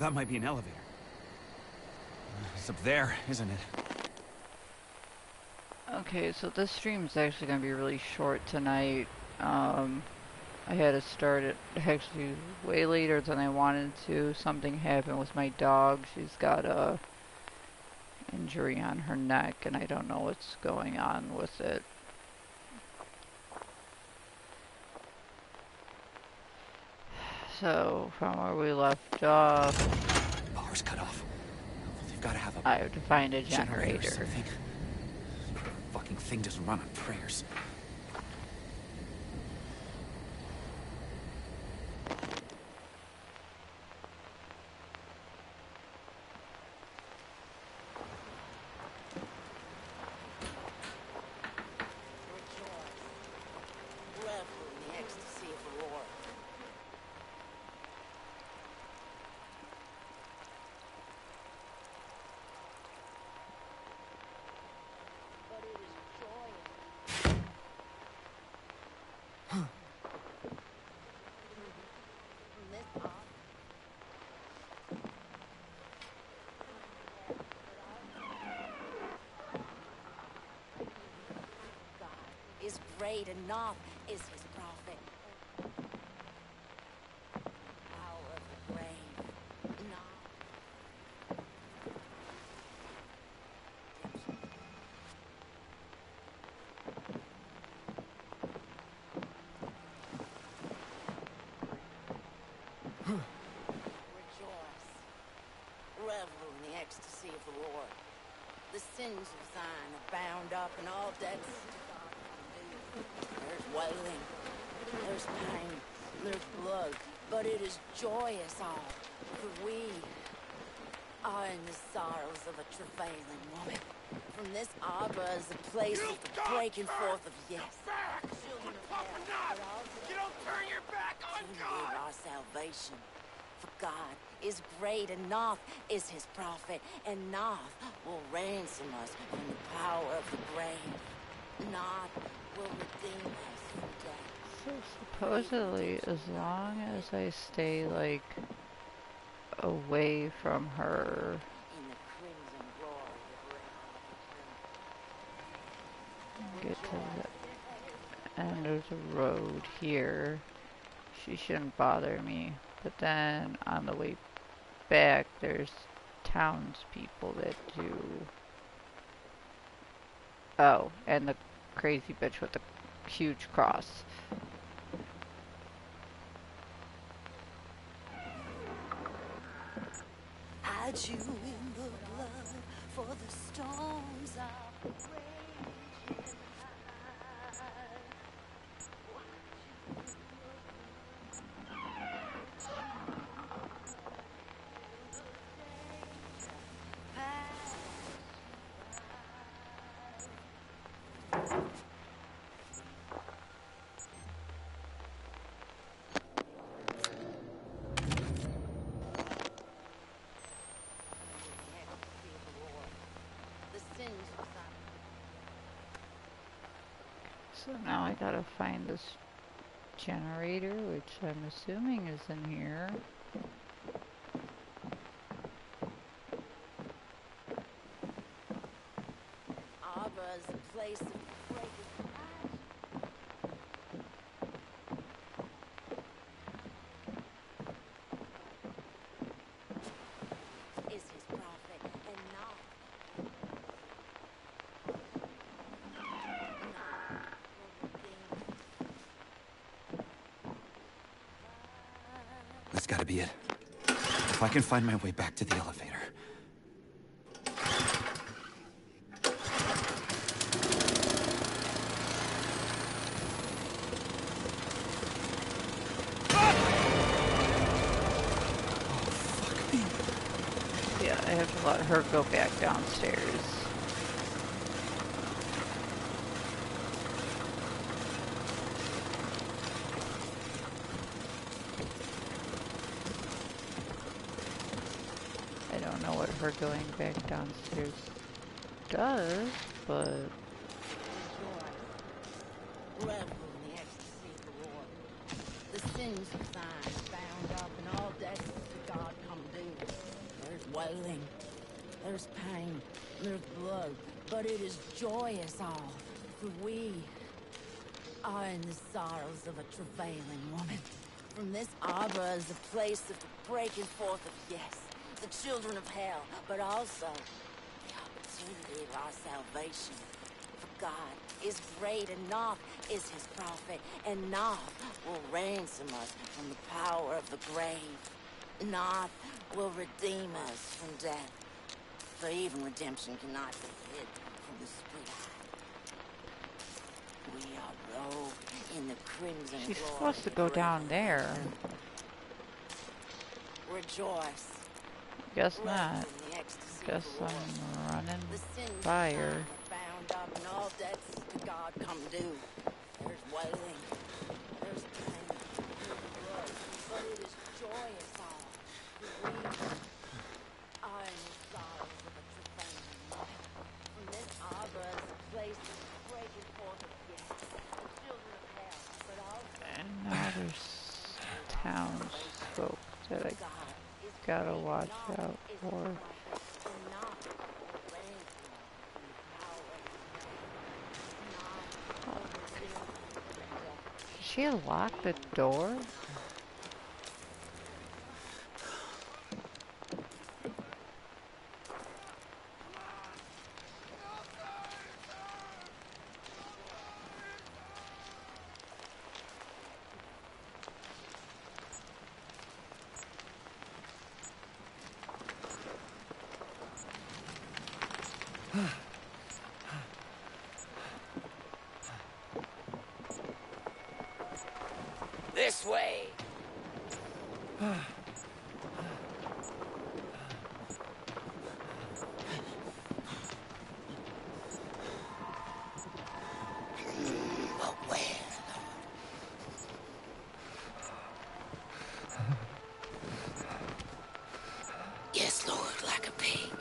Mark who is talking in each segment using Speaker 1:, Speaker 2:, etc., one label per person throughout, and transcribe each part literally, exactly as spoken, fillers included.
Speaker 1: That might be an elevator. It's up there, isn't it?
Speaker 2: Okay, so this stream is actually going to be really short tonight. Um, I had to start it actually way later than I wanted to. Something happened with my dog. She's got a injury on her neck, and I don't know what's going on with it. So, from where we left off,
Speaker 1: Power's cut off. They've got to have a
Speaker 2: I have to find a
Speaker 1: generator.
Speaker 2: generator.
Speaker 1: Or something. Fucking thing doesn't run on prayers.
Speaker 3: Is great enough is his prophet. Power of the grave, enough. Rejoice, revel in the ecstasy of the Lord. The sins of Zion are bound up in all debts. There's wailing, there's pain, there's blood, but it is joyous all, for we are in the sorrows of a travailing woman. From this arbor is a place
Speaker 4: You
Speaker 3: of the
Speaker 4: don't
Speaker 3: breaking
Speaker 4: turn
Speaker 3: forth of yes.
Speaker 4: back!
Speaker 3: Children of
Speaker 4: Papa,
Speaker 3: hell,
Speaker 4: not!
Speaker 3: but also
Speaker 4: You don't turn your back on
Speaker 3: to
Speaker 4: God!
Speaker 3: our salvation. For God is great, enough is his prophet, enough will ransom us from the power of the grave. Not will redeem us from death.
Speaker 2: So supposedly, as long as I stay, like, away from her,
Speaker 3: In the crimson glory of
Speaker 2: get to the end of the road here, she shouldn't bother me. But then, on the way back, there's townspeople that do... Oh, and the crazy bitch with the huge cross.
Speaker 3: hide you in the blood, for the storms are raging
Speaker 2: So now I gotta find this generator, which I'm assuming is in here.
Speaker 3: Arbor is a place of breaking passion. Is his prophet and not.
Speaker 1: That's gotta be it. If I can find my way back to the elevator.
Speaker 2: Yeah, I have to let her go back downstairs. I don't know what her going back downstairs does, but...
Speaker 3: Revel in the ecstasy of the Lord. The sins of Zion bound up in all debts to God come due. wailing. There's pain, there's blood, but it is joyous all, for we are in the sorrows of a travailing woman. From this arbor is a place of the breaking forth of, yes, the children of hell, but also the opportunity of our salvation. For God is great, and naught is his prophet, and naught will ransom us from the power of the grave. Naught will redeem us from death. For even redemption cannot be hid from the split eye. We are robed in the crimson
Speaker 2: She's
Speaker 3: glory
Speaker 2: supposed to
Speaker 3: of
Speaker 2: go down
Speaker 3: revelation.
Speaker 2: there.
Speaker 3: Rejoice.
Speaker 2: Guess
Speaker 3: Rest
Speaker 2: not.
Speaker 3: in the ecstasy of
Speaker 2: Guess
Speaker 3: the Lord.
Speaker 2: I'm running
Speaker 3: The sins of
Speaker 2: by
Speaker 3: time
Speaker 2: her.
Speaker 3: are bound up, and all debts to God come due. There's wailing, there's pain, there's blood, but it is joyous all. For we are in the sorrows of a travailing woman. From this arbor is a place of breaking forth of, yes, the children of hell, but also
Speaker 2: And now there's townsfolk that I
Speaker 3: God is
Speaker 2: gotta
Speaker 3: great,
Speaker 2: watch
Speaker 3: naught
Speaker 2: out
Speaker 3: is his
Speaker 2: for.
Speaker 3: prophet, and naught will ransom us from the power of the grave. Naught will redeem us from death.
Speaker 2: Did she lock the door?
Speaker 3: This way. But where, Lord? Yes, Lord, like a pig.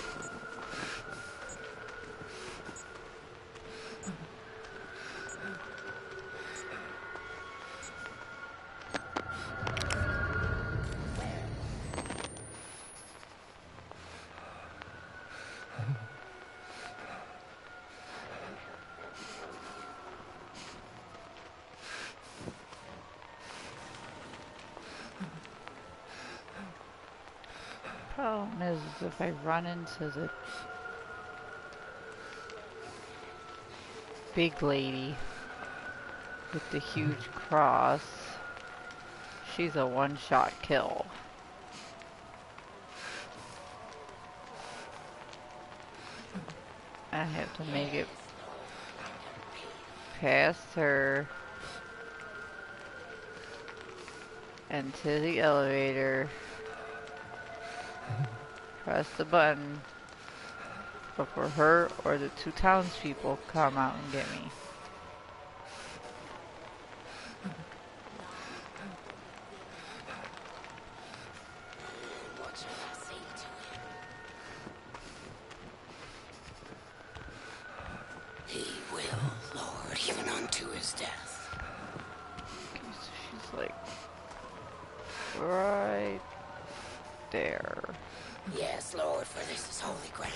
Speaker 2: Problem is, is if I run into the big lady with the huge cross, she's a one-shot kill. I have to make it past her and to the elevator, press the button before her or the two townspeople come out and get me.
Speaker 3: What shall I say to him? He will, Lord, even unto his death.
Speaker 2: Okay, so she's like right there.
Speaker 3: Yes, Lord, for this is holy ground.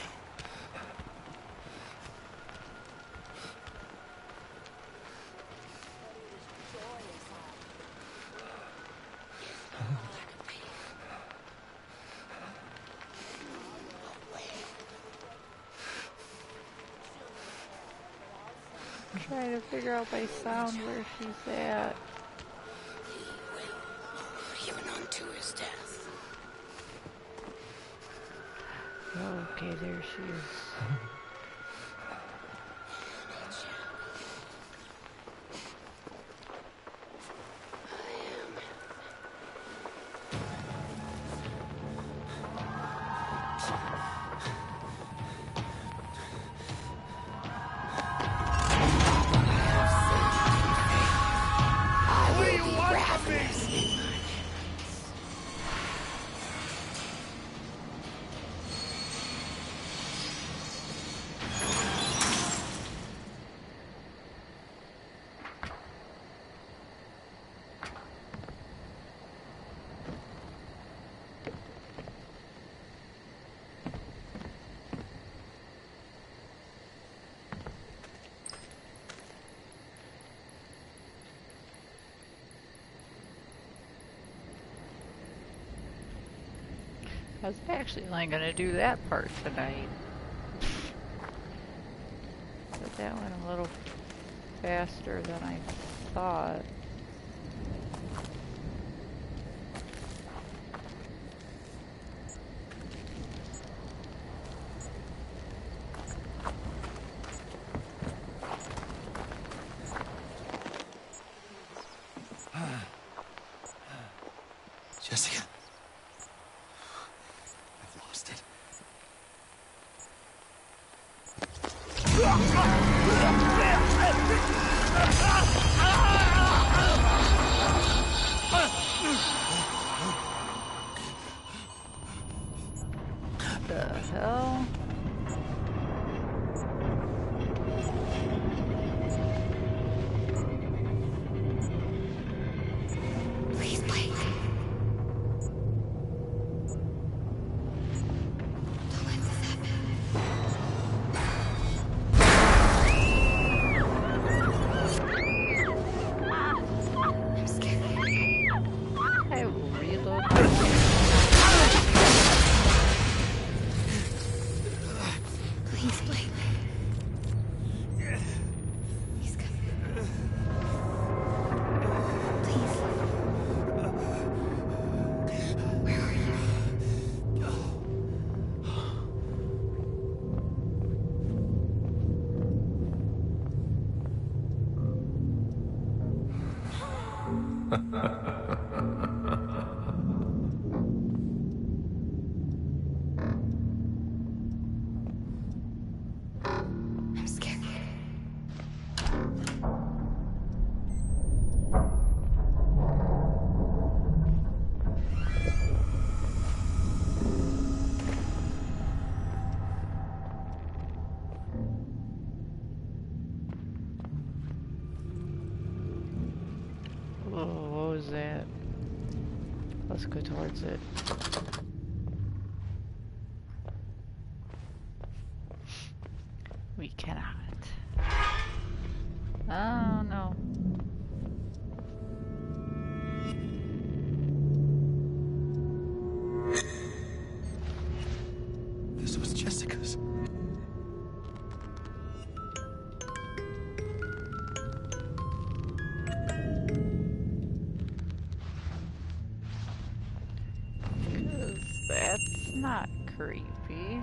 Speaker 2: I'm trying to figure out by sound where she's at.
Speaker 3: He will, Lord, even unto his death.
Speaker 2: Okay, there she is. I was actually only gonna do that part tonight. But that went a little faster than I thought.
Speaker 1: Jessica. I've lost it.
Speaker 2: The hell?
Speaker 3: Please, Blake. Don't let this happen. I'm scared.
Speaker 2: I will reload.
Speaker 3: Please, Blake. He's coming. Please. Where are you? I'm scared.
Speaker 2: Whoa, what was that? Let's go towards it. We cannot. Oh no.
Speaker 1: This was Jessica's.
Speaker 2: Cause that's not creepy.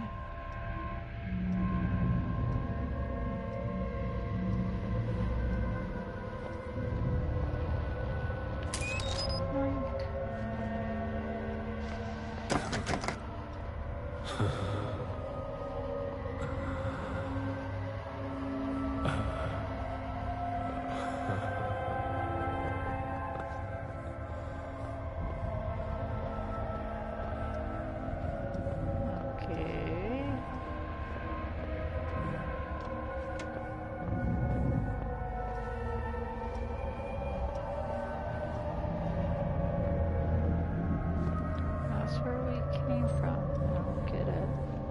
Speaker 2: Okay. That's where we came from. I don't get it.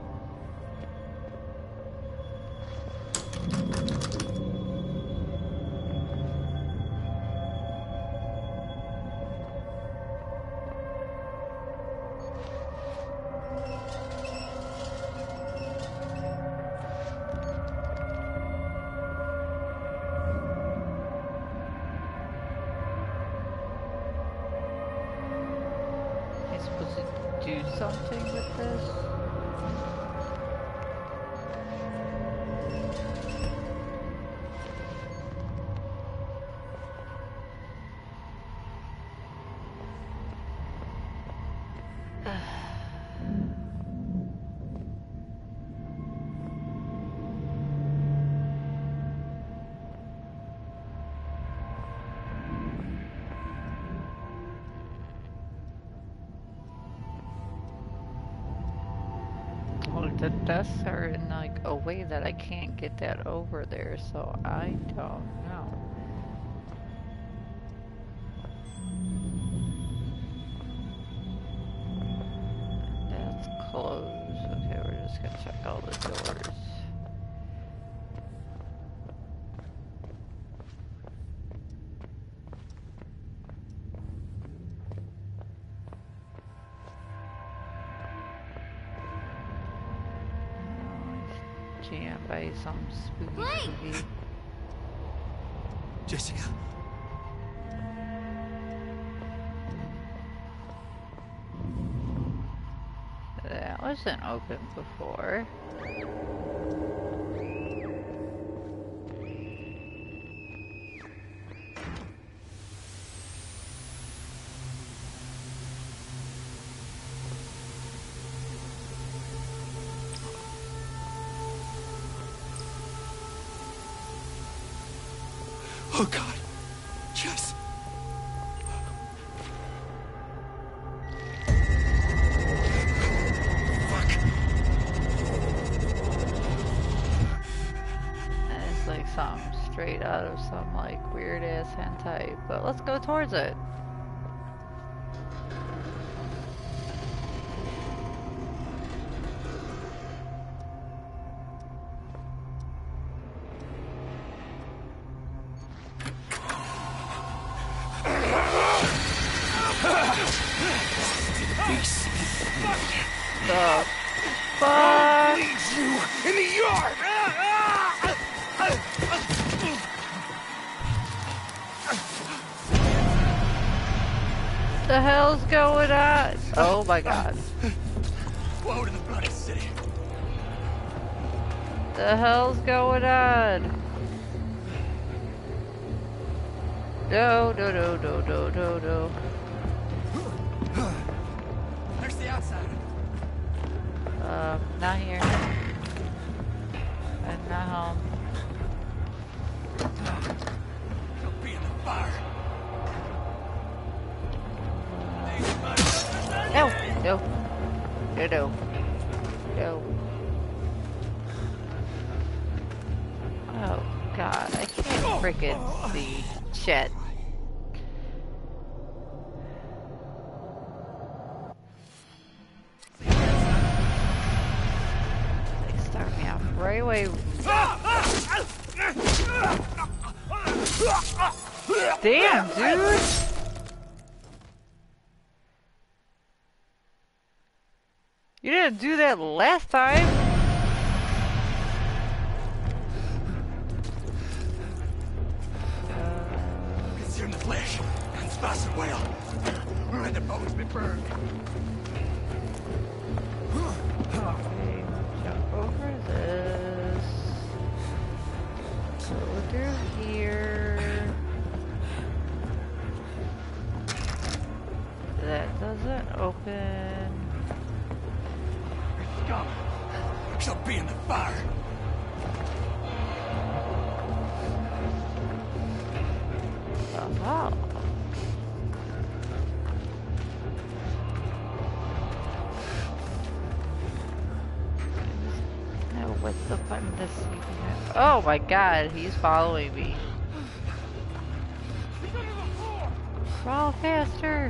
Speaker 2: Am I supposed to do something with this? Well, the deaths are in like a way that I can't get that over there, so I don't know. That's closed. Okay, we're just gonna check all the doors. jam by some spooky
Speaker 3: Blake!
Speaker 2: movie.
Speaker 1: Jessica.
Speaker 2: That wasn't open before.
Speaker 1: Oh God. Jess.
Speaker 2: It's like something straight out of some like weird ass hentai, but let's go towards it. The fuck?
Speaker 4: Leaves you in the yard!
Speaker 2: The hell's going on? Oh my God.
Speaker 4: Woe to the bloody city.
Speaker 2: The hell's going on? No, no, no, no, no, no, no.
Speaker 4: There's the outsider.
Speaker 2: Um, not here. I'm not home.
Speaker 4: She'll be in the fire.
Speaker 2: No, no, no, no, no. Oh God, I can't freaking see shit. They start me off right away. Damn, dude. You didn't do that last time.
Speaker 4: Consume the flesh and spice it well. Let the bones be burned.
Speaker 2: Okay, jump over this. Go through here. That doesn't open.
Speaker 4: Scum. She'll be in the fire.
Speaker 2: Oh. Now what's the button to see behind? Oh my God, he's following me. Crawl faster.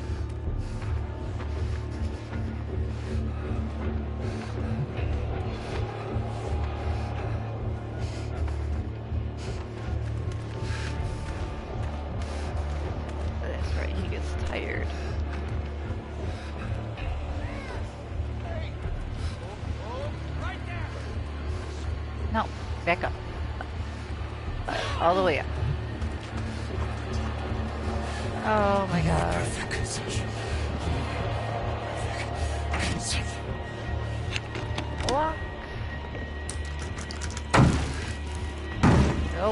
Speaker 2: That's right, he gets tired. No, back up. All the way up. Oh my God. Walk. No.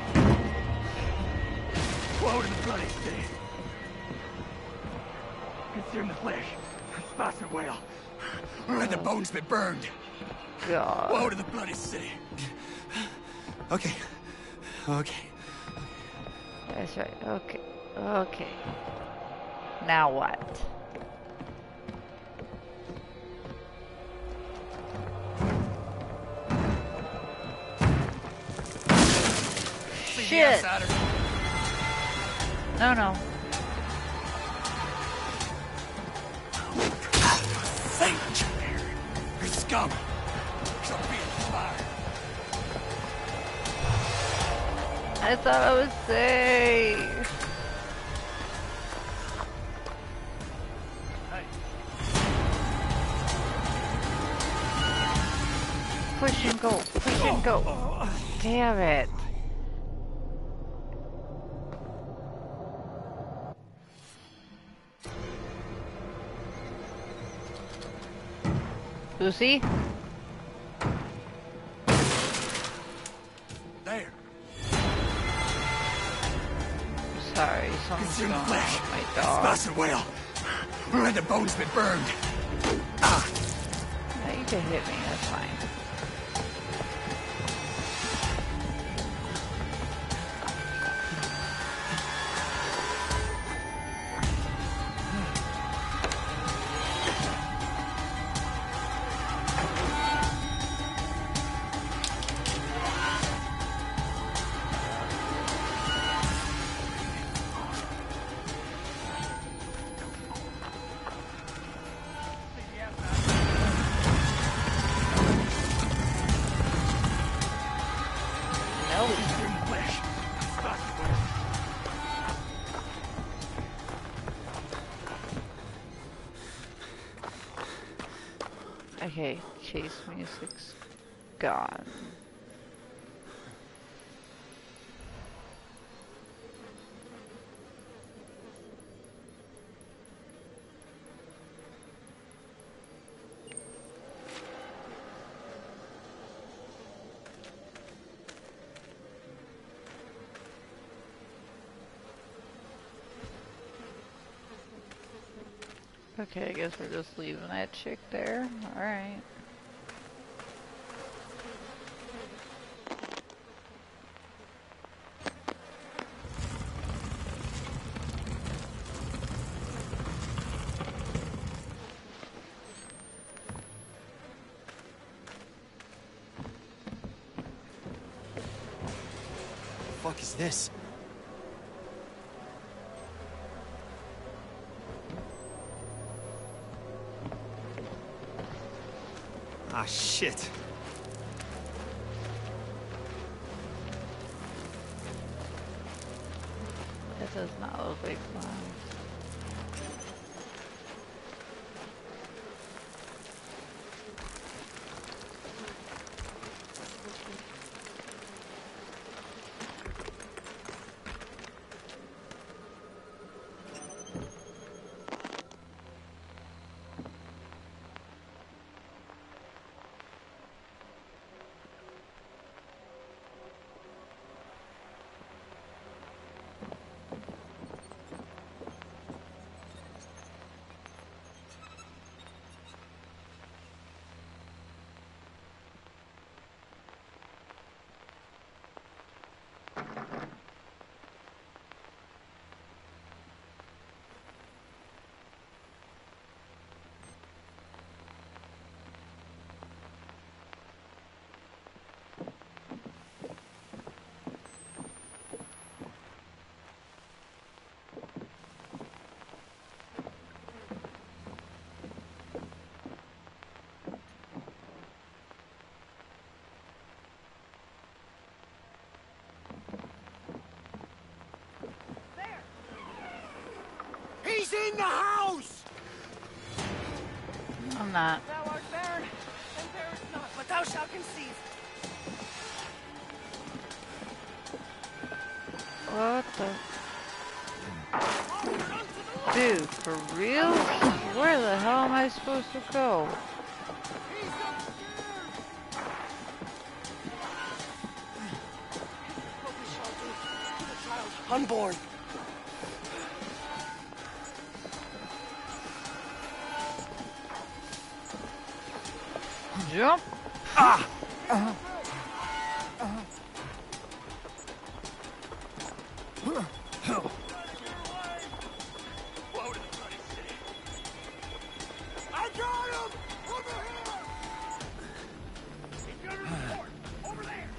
Speaker 4: Woe to the bloody city. Consume the flesh and spice it well. Let the bones be burned.
Speaker 2: God.
Speaker 4: Woe to the bloody city.
Speaker 1: Okay. Okay.
Speaker 2: That's right. Okay. Okay. Now what? Shit. No, no.
Speaker 4: Thank you, you scum. She'll be in the fire.
Speaker 2: I thought I was safe.
Speaker 4: Hey.
Speaker 2: Push and go. Push and go. Damn it. Lucy?
Speaker 4: There.
Speaker 2: Sorry, something's
Speaker 4: Consume
Speaker 2: going
Speaker 4: the
Speaker 2: on
Speaker 4: flesh.
Speaker 2: with my dog.
Speaker 4: Spas it well. And the bone's been burned. Ah.
Speaker 2: Yeah, you can hit me, that's fine. Okay, chase music's gone. Okay, I guess we're just leaving that chick there. Alright.
Speaker 1: What the fuck is this? Ah, shit.
Speaker 2: That does not look like fun.
Speaker 4: He's in the house!
Speaker 2: I'm not.
Speaker 5: Thou art barren, and bearest not, but thou shalt conceive.
Speaker 2: What the? Dude, for real? Where the hell am I supposed to go?
Speaker 5: Unborn.
Speaker 2: Jump!
Speaker 4: Ah!
Speaker 2: Uh-huh.
Speaker 4: I got him! Over here! He's got a report! Over there!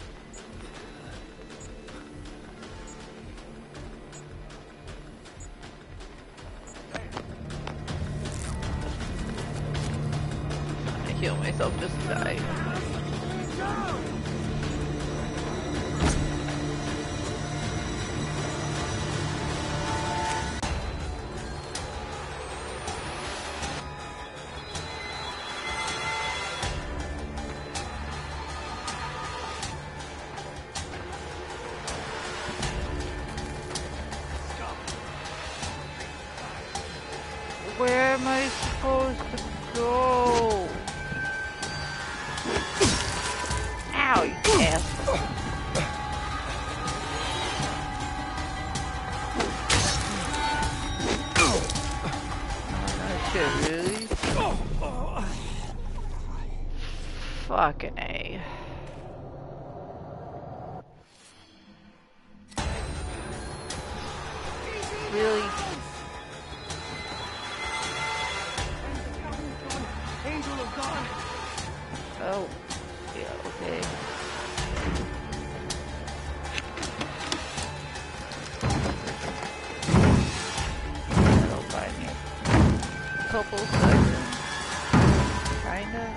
Speaker 2: I heal myself just to die. am I supposed to go? Ow, you asshole. Oh, shit, really? Fucking A. Really?
Speaker 5: Angel of God.
Speaker 2: Oh, yeah, okay. That'll buy me a couple seconds. Kinda.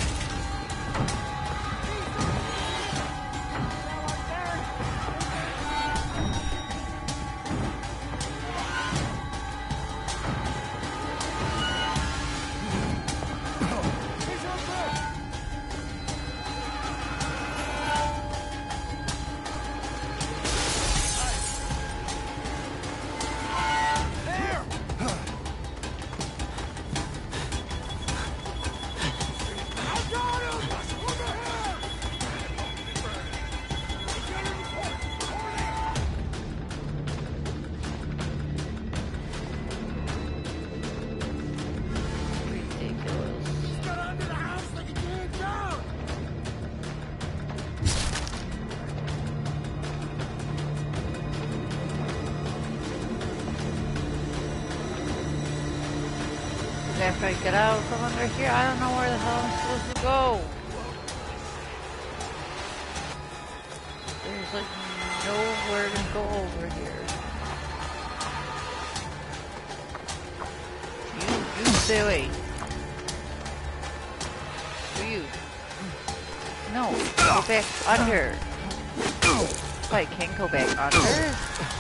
Speaker 2: After I get out from under here, I don't know where the hell I'm supposed to go. There's like nowhere to go over here. You, you stay away. For you. No, go back under. Oh, I can't go back under.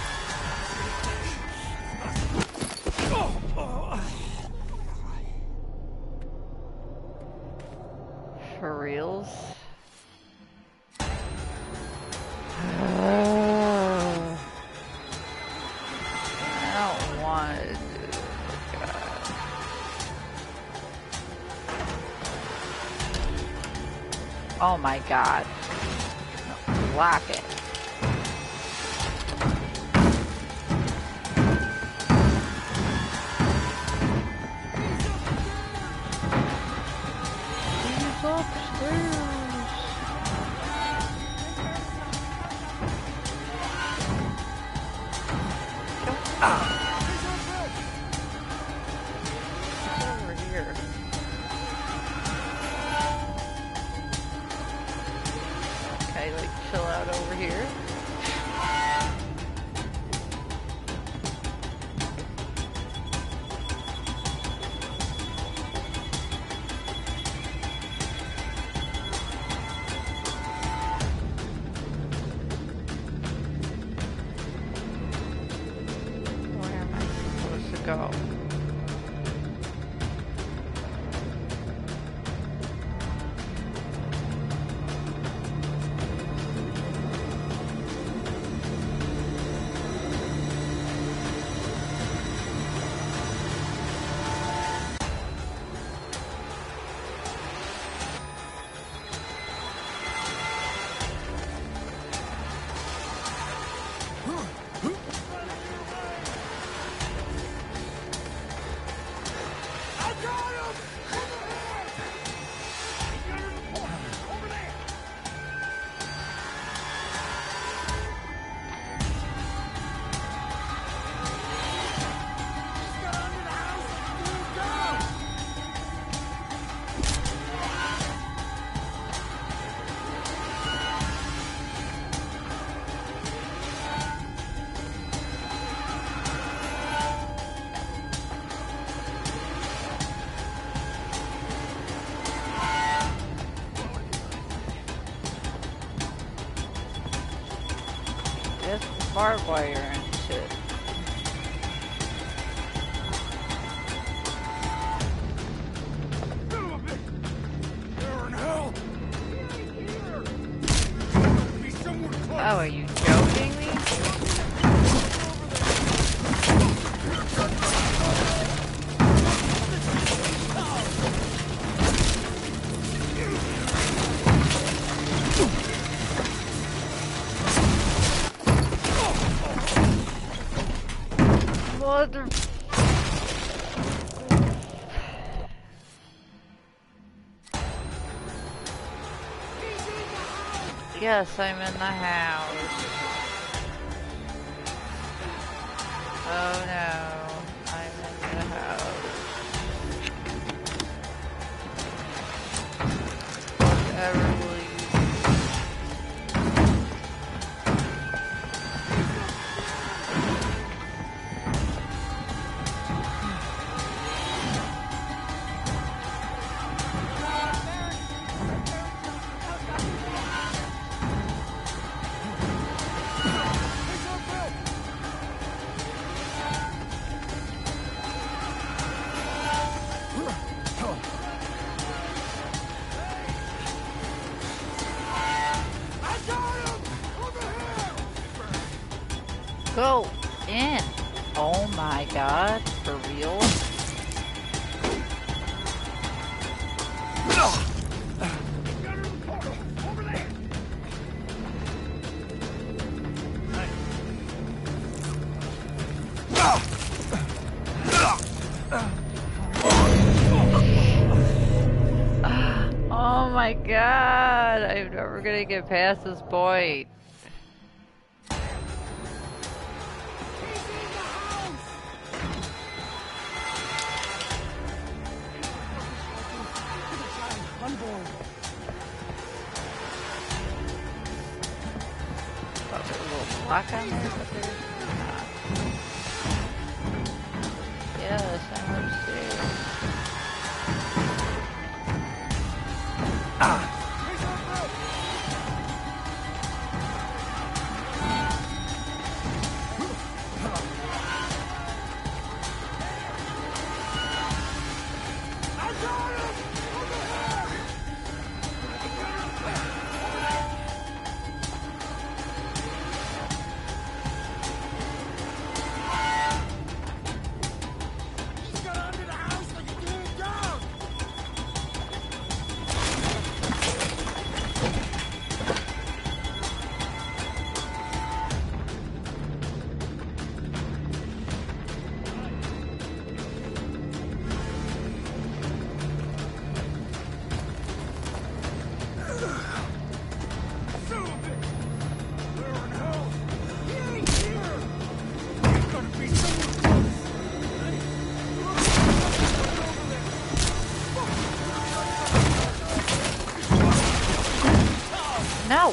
Speaker 2: For reals? I don't want to do it. God. Oh my god. No, block it. Go. Barbed wire and shit. Oh, are you joking me? Mother. Yes, I'm in the house. Oh no, I'm in the house. Whatever will you go in? Oh my god, for real? Oh my god, I'm never gonna get past this point. Lock on there, but there's not. Yes, I'm upstairs. Ah! No!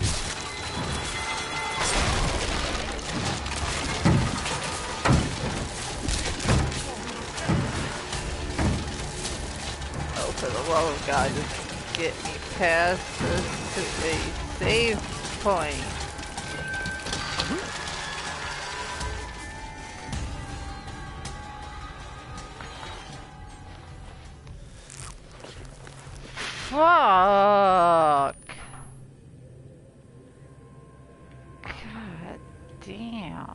Speaker 2: Oh, for the love of God, just get me past this to a save point. Fuck! God damn.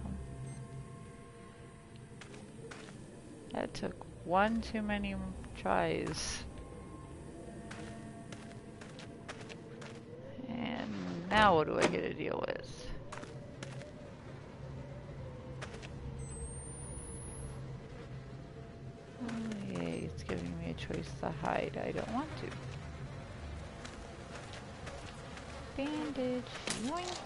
Speaker 2: That took one too many tries. And now what do I get to deal with? Oh yay, it's giving me a choice to hide. I don't want to. Bandage, yoink.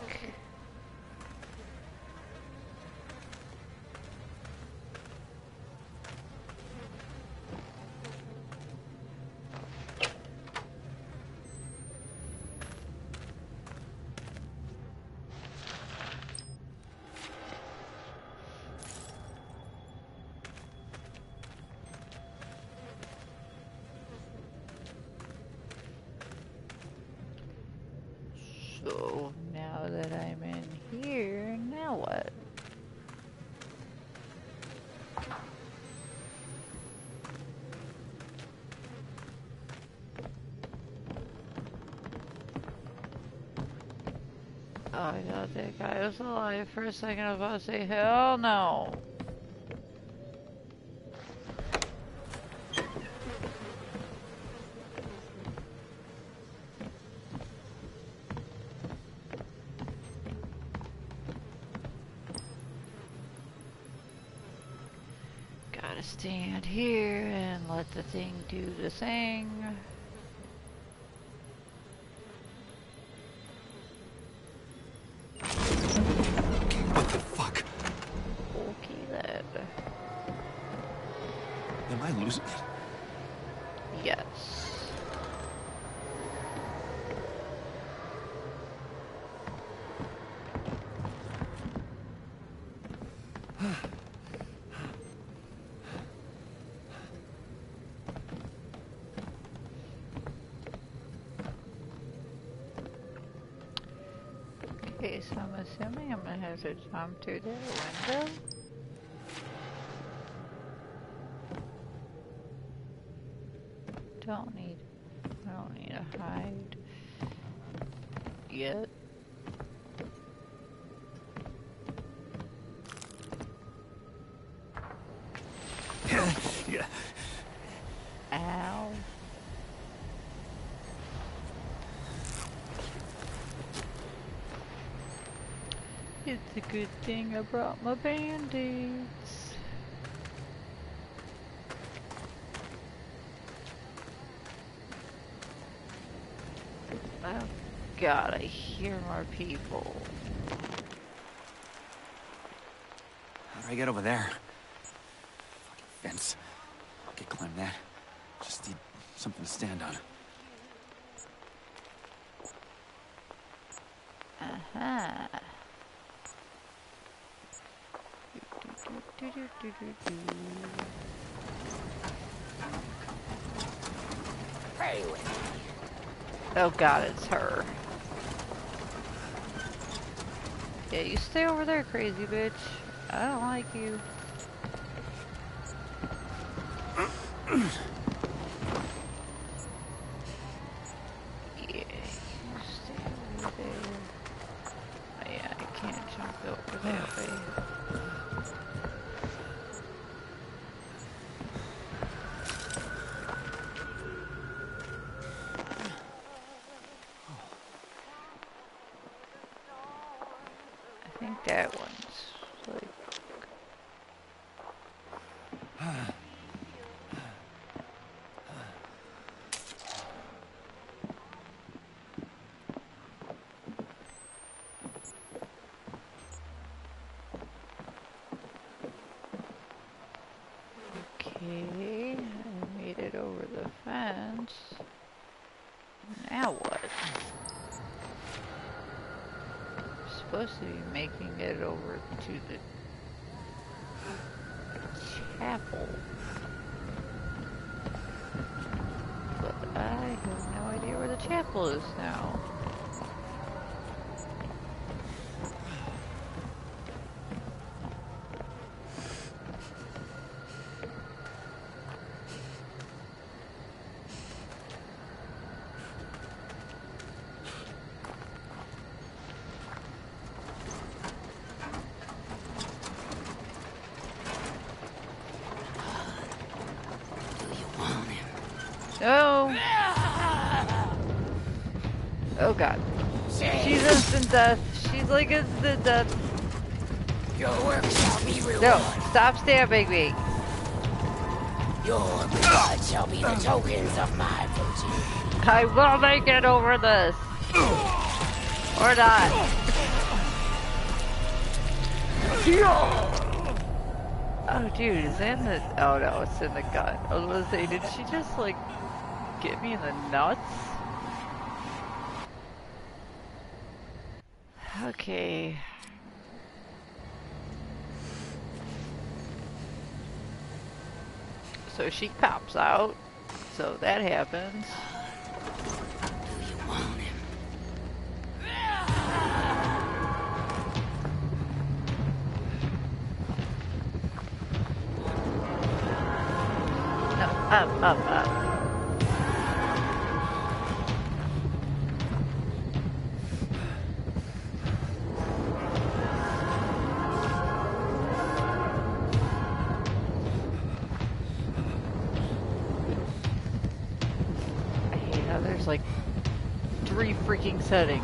Speaker 2: So now that I'm in here, now what? Oh, I thought that guy was alive for a second. I was about to say, hell no. stand here and let the thing do the thing.
Speaker 1: What the fuck?
Speaker 2: Okay then.
Speaker 1: Am I losing it?
Speaker 2: Yes. Okay, so I'm assuming I'm gonna have to jump through that window. Don't need, I don't need to hide yet.
Speaker 1: Yeah.
Speaker 2: Ow. It's a good thing I brought my band-aids. Oh god, I hear more people.
Speaker 1: How do I get over there? Fucking fence. I could climb that. Just need something to stand on.
Speaker 2: Uh-huh. Do, do, do, do, do.
Speaker 3: Pray with me.
Speaker 2: Oh god, it's her. Yeah, you stay over there, crazy bitch. I don't like you. Yeah, you stay over there. Oh, yeah, I can't jump over that way. I think that one's like... Okay, I made it over the fence. Now what? I'm supposed to be making it over to the chapel. But I have no idea where the chapel is now. No! Oh god. She's instant death. She's like instant death.
Speaker 3: Your work shall be rewarded.
Speaker 2: No, stop stabbing me.
Speaker 3: Your blood shall be the tokens of my virtue.
Speaker 2: I will make it over this. Or not. Oh dude, is that in the... Oh no, it's in the gun. I was gonna say, did she just like get me in the nuts? Okay. So she pops out. So that happens.
Speaker 3: Do you want him?
Speaker 2: No, up, up, up. Like three freaking settings.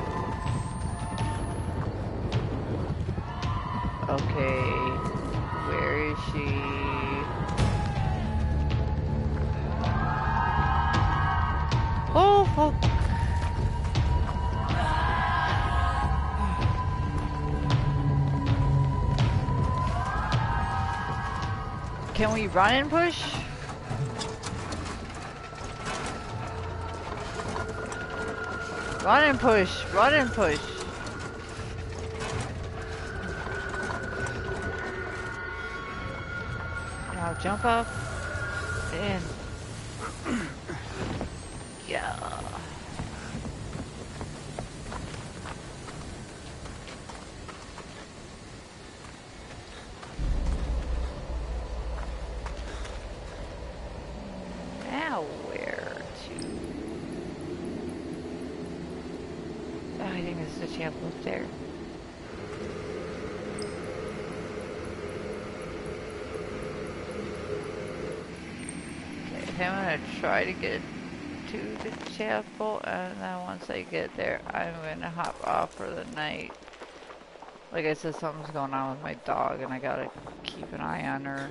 Speaker 2: Okay, see. Oh, fuck. Can we run and push? Run and push, run and push. Now jump up and yeah. Now where to? Oh, I think this is the chapel up there. Okay, I'm gonna try to get to the chapel, and then once I get there, I'm gonna hop off for the night. Like I said, something's going on with my dog, and I gotta keep an eye on her.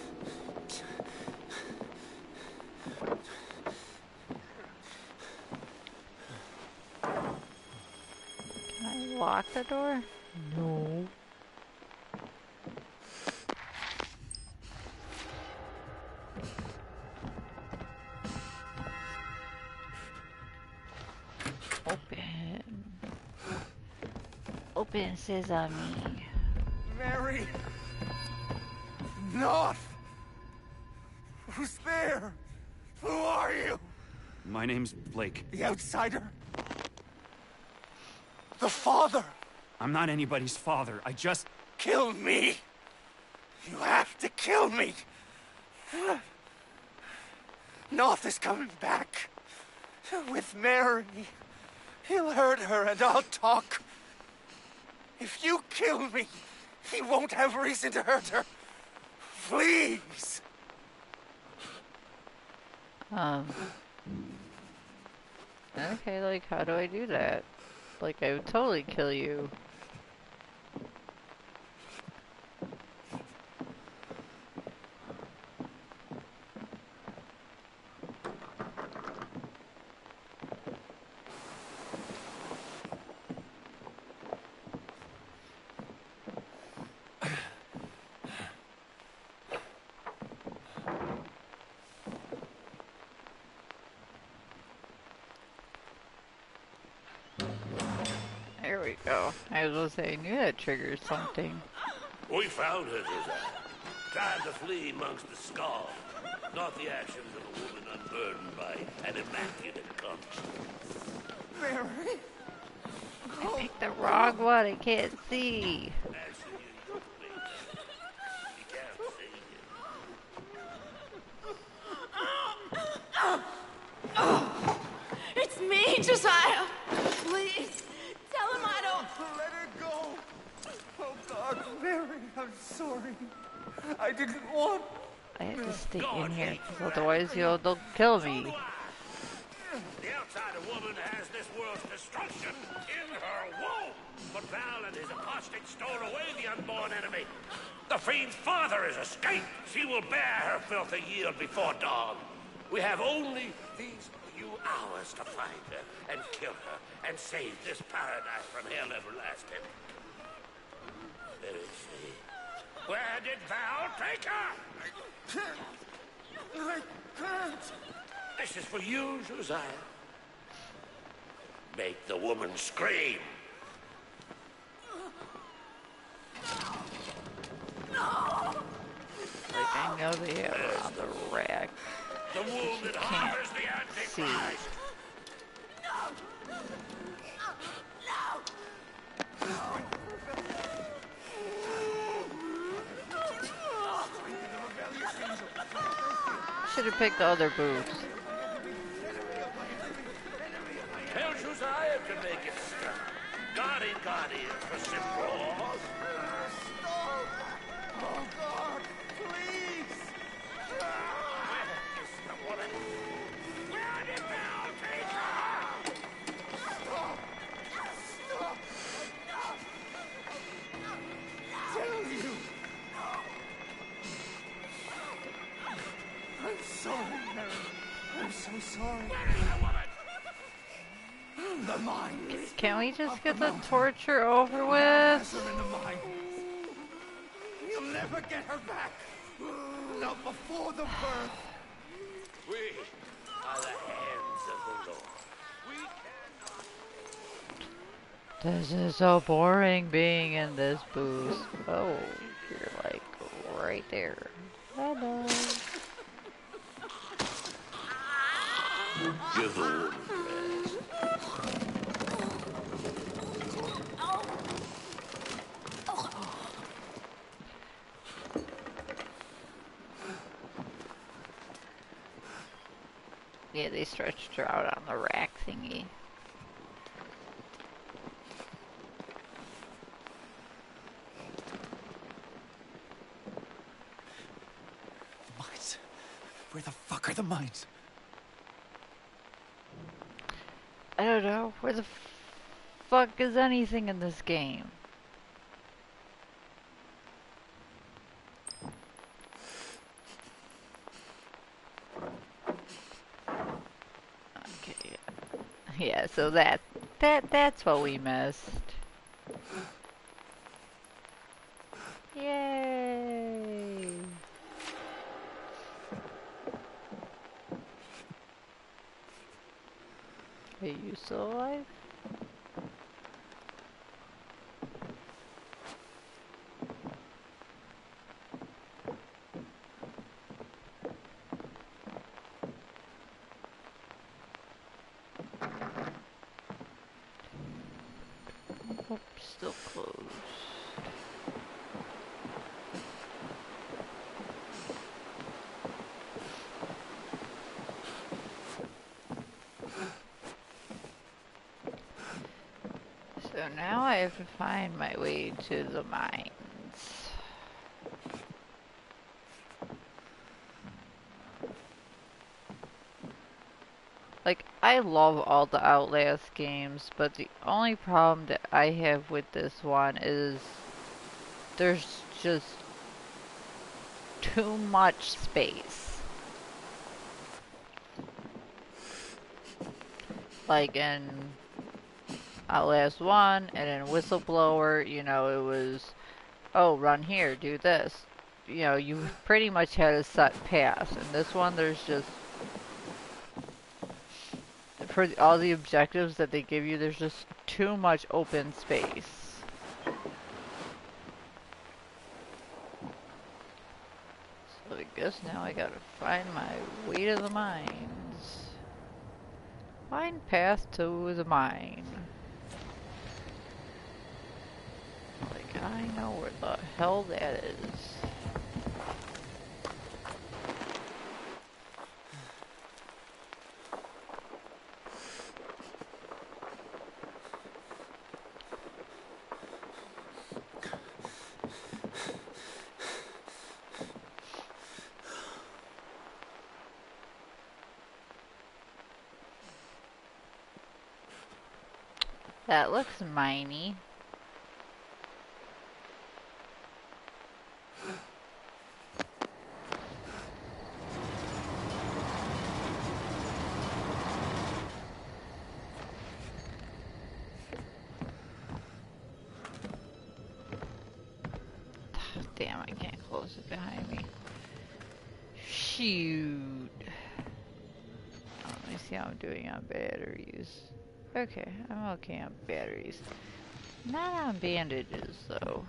Speaker 2: Can I lock the door? No. Open. Open sesame.
Speaker 4: Mary! North! Who's there? Who are you?
Speaker 1: My name's Blake.
Speaker 4: The outsider? The father?
Speaker 1: I'm not anybody's father. I just...
Speaker 4: Kill me! You have to kill me! North is coming back. With Mary. He'll hurt her and I'll talk. If you kill me, he won't have reason to hurt her. Please!
Speaker 2: Um. Okay, like, how do I do that? Like, I would totally kill you. There we go. I was gonna say, I knew that triggers something.
Speaker 6: We found her, Josiah. Tried to flee amongst the scar. Not the actions of a woman unburdened by an immaculate conscience.
Speaker 4: Mary?
Speaker 2: I picked the wrong one, I can't see.
Speaker 6: Actually, you don't make that. She can't see you.
Speaker 3: It's me, Josiah. Please, tell him I don't.
Speaker 4: Let her go. Oh, God, Mary, I'm sorry. I didn't want...
Speaker 2: I have to stay in here, because otherwise you'll, they'll kill me.
Speaker 6: The outsider woman has this world's destruction in her womb. But Val and his apostates stole away the unborn enemy. The fiend's father is escaped. She will bear her filthy yield before dawn. We have only these few hours to find her and kill her and save this paradise from hell everlasting. Where is she? Where did Val take her?
Speaker 4: I can't. I can't.
Speaker 6: This is for you, Josiah. Make the woman scream.
Speaker 2: Like, I know they have her on the rack.
Speaker 6: The womb that harbors the Antichrist.
Speaker 2: Should have picked the other boots.
Speaker 6: Tell Josiah to make it stop. God ain't got ears for simple laws.
Speaker 4: Stop! Oh, God, please!
Speaker 6: Where is the woman? Where did Val take her?
Speaker 4: Stop! Stop! Tell you!
Speaker 2: Can we just get the torture over with?
Speaker 4: Her in the mine. You'll never get her back. Not before the birth.
Speaker 6: We are the hands of the Lord. We
Speaker 2: This is so boring being in this booth. Oh, you're like right there. Hello.
Speaker 6: give the woman rest.
Speaker 2: Yeah, they stretched her out on the rack thingy.
Speaker 1: The mines. Where the fuck are the mines?
Speaker 2: I don't know. Where the fuck is anything in this game? Okay. Yeah, so that that that's what we missed. Yay! Are you still alive? Oh, still closed. So now I have to find my way to the mines. Like, I love all the Outlast games, but the only problem that I have with this one is there's just too much space. Like in Outlast one and in Whistleblower, you know, it was, oh, run here, do this. You know, you pretty much had a set path. In this one, there's just, for all the objectives that they give you, there's just too much open space. So I guess now I gotta find my way to the mines. Find path to the mine. Like, I know where the hell that is. That looks miney. Damn, I can't close it behind me. Shoot. Oh, let me see how I'm doing on batteries. Okay, I'm okay on batteries. Not on bandages, though.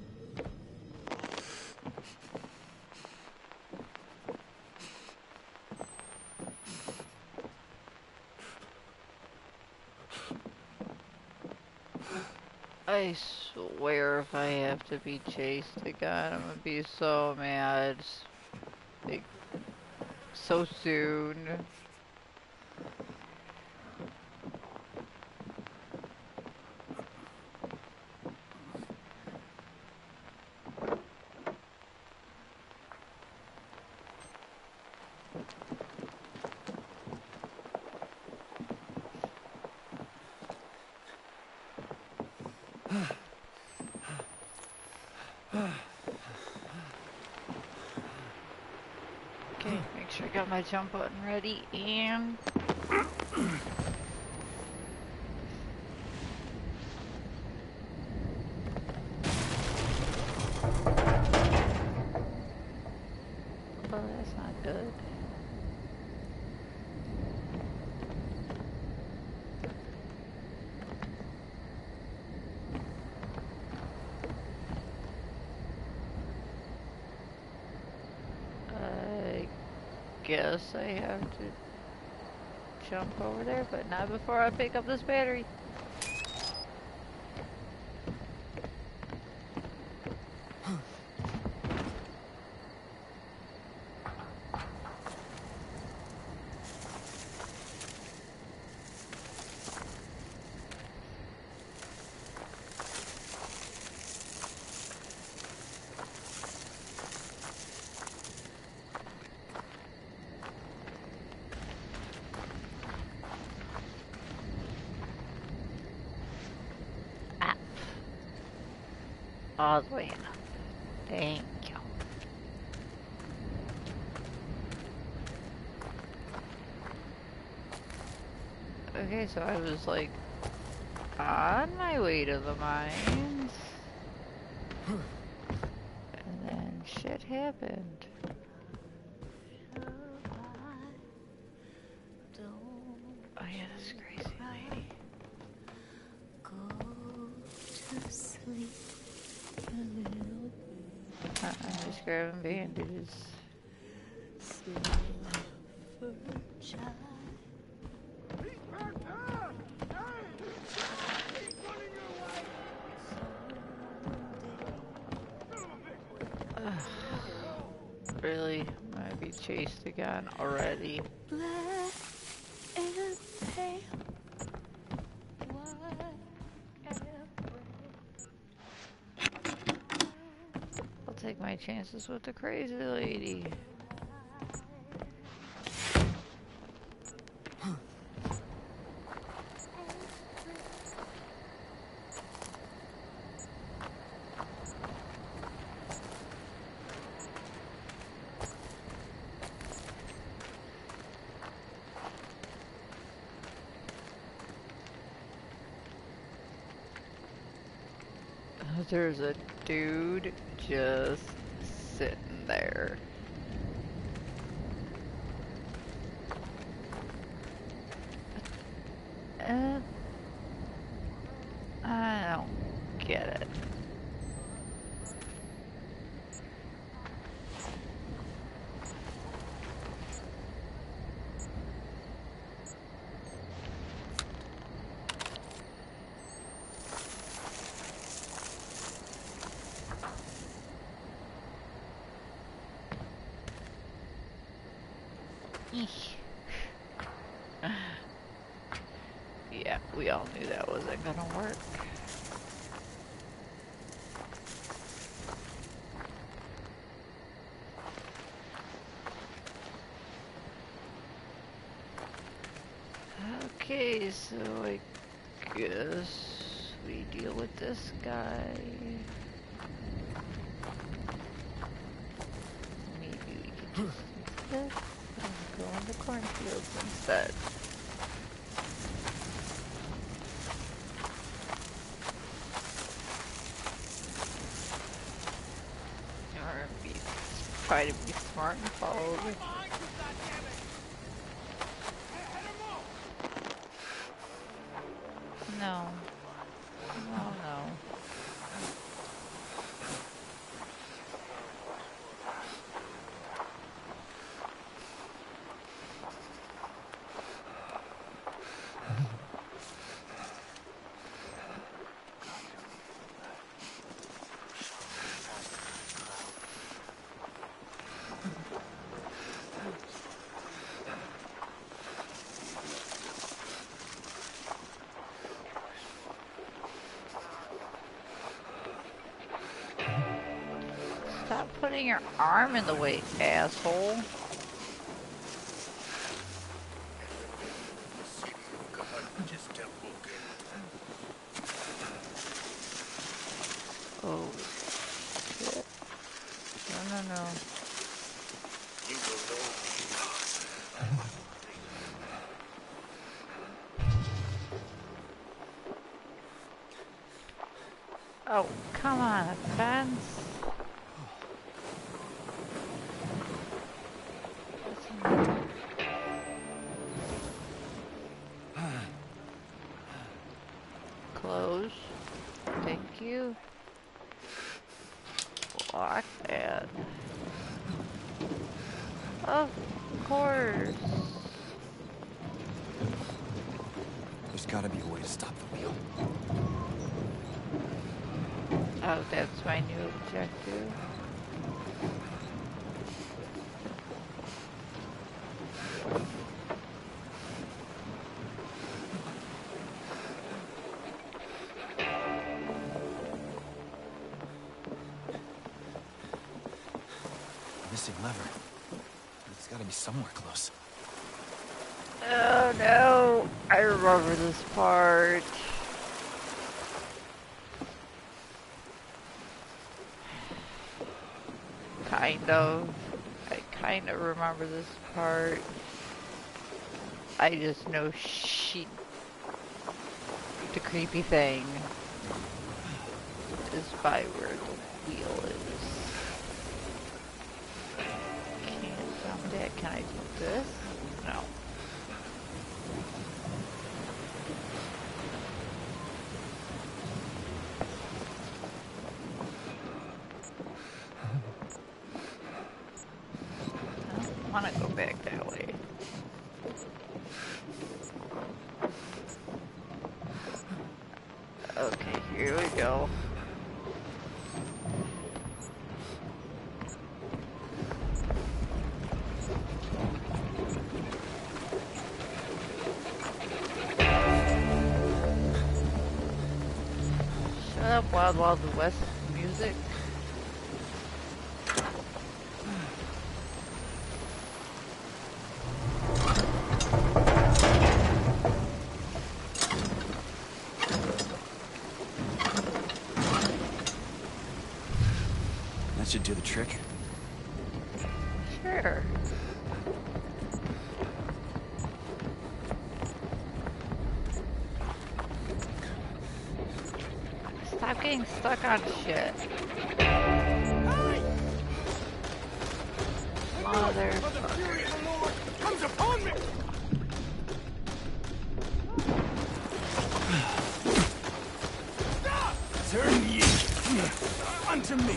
Speaker 2: I swear if I have to be chased again, I'm gonna be so mad. Like, so soon. Okay, make sure I got my jump button ready and Good. I guess I have to jump over there, but not before I pick up this battery. All the way up. Thank you. Okay, so I was like on my way to the mines. And then shit happened. Oh yeah, this crazy lady.
Speaker 3: Go to sleep.
Speaker 2: Uh, I'm just grabbing bandages. Ugh. Really? Might be chased again already.
Speaker 3: Black and pale.
Speaker 2: I'll take my chances with the crazy lady. There's a dude just sitting there. Uh, I don't get it. Yeah, we all knew that wasn't gonna work. Okay, so I guess we deal with this guy. Maybe we can just do this and go in the cornfields instead. Or be, try to be smart and follow the No. No, no. Stop putting your arm in the way, asshole. Oh, shit. No, no, no. Oh, come on, a fence. those. Thank you. Lock that. Of course.
Speaker 1: There's gotta be a way to stop the wheel.
Speaker 2: Oh, that's my new objective.
Speaker 1: Missing lever. It's gotta be somewhere close.
Speaker 2: Oh no, I remember this part. Kind of. I kind of remember this part. I just know she... the creepy thing is by where the wheel is. Can't jump that. Can I do this? No. I want to go back that way. Okay, here we go. Shut up, Wild Wild West music.
Speaker 1: That should do the trick.
Speaker 2: Sure. Stop getting stuck on shit. Motherfucker.
Speaker 4: Comes upon me!
Speaker 1: Turn ye unto me.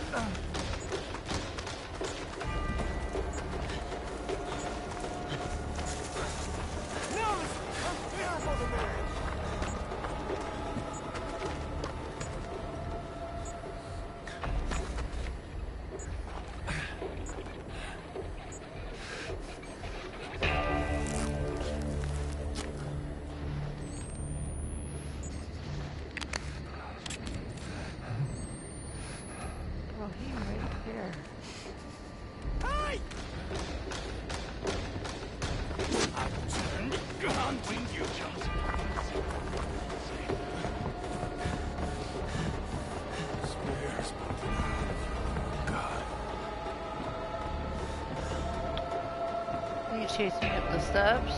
Speaker 2: Chase me up the steps.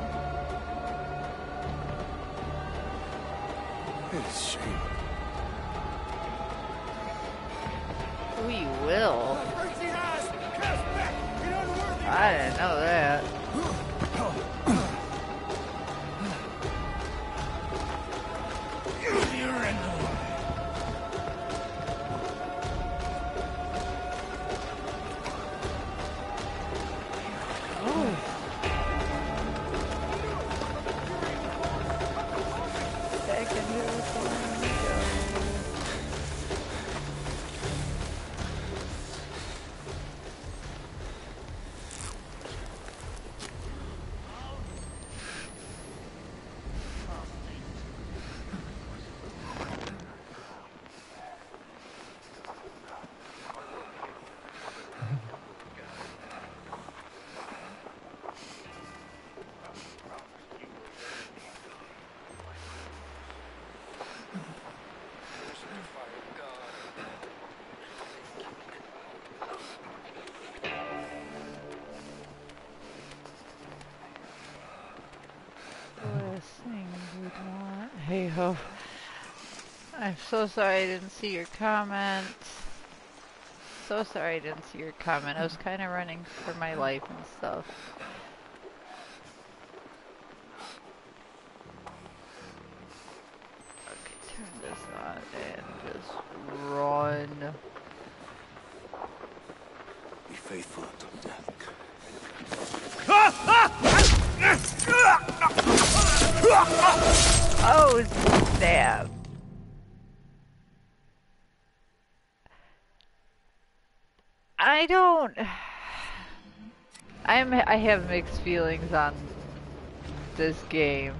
Speaker 1: It's a shame.
Speaker 2: We will. I didn't know that. Hey ho. I'm so sorry I didn't see your comment. So sorry I didn't see your comment. I was kind of running for my life and stuff. Okay, turn this on and just run.
Speaker 1: Be faithful until death.
Speaker 2: Oh, snap. I don't... I'm, I have mixed feelings on this game.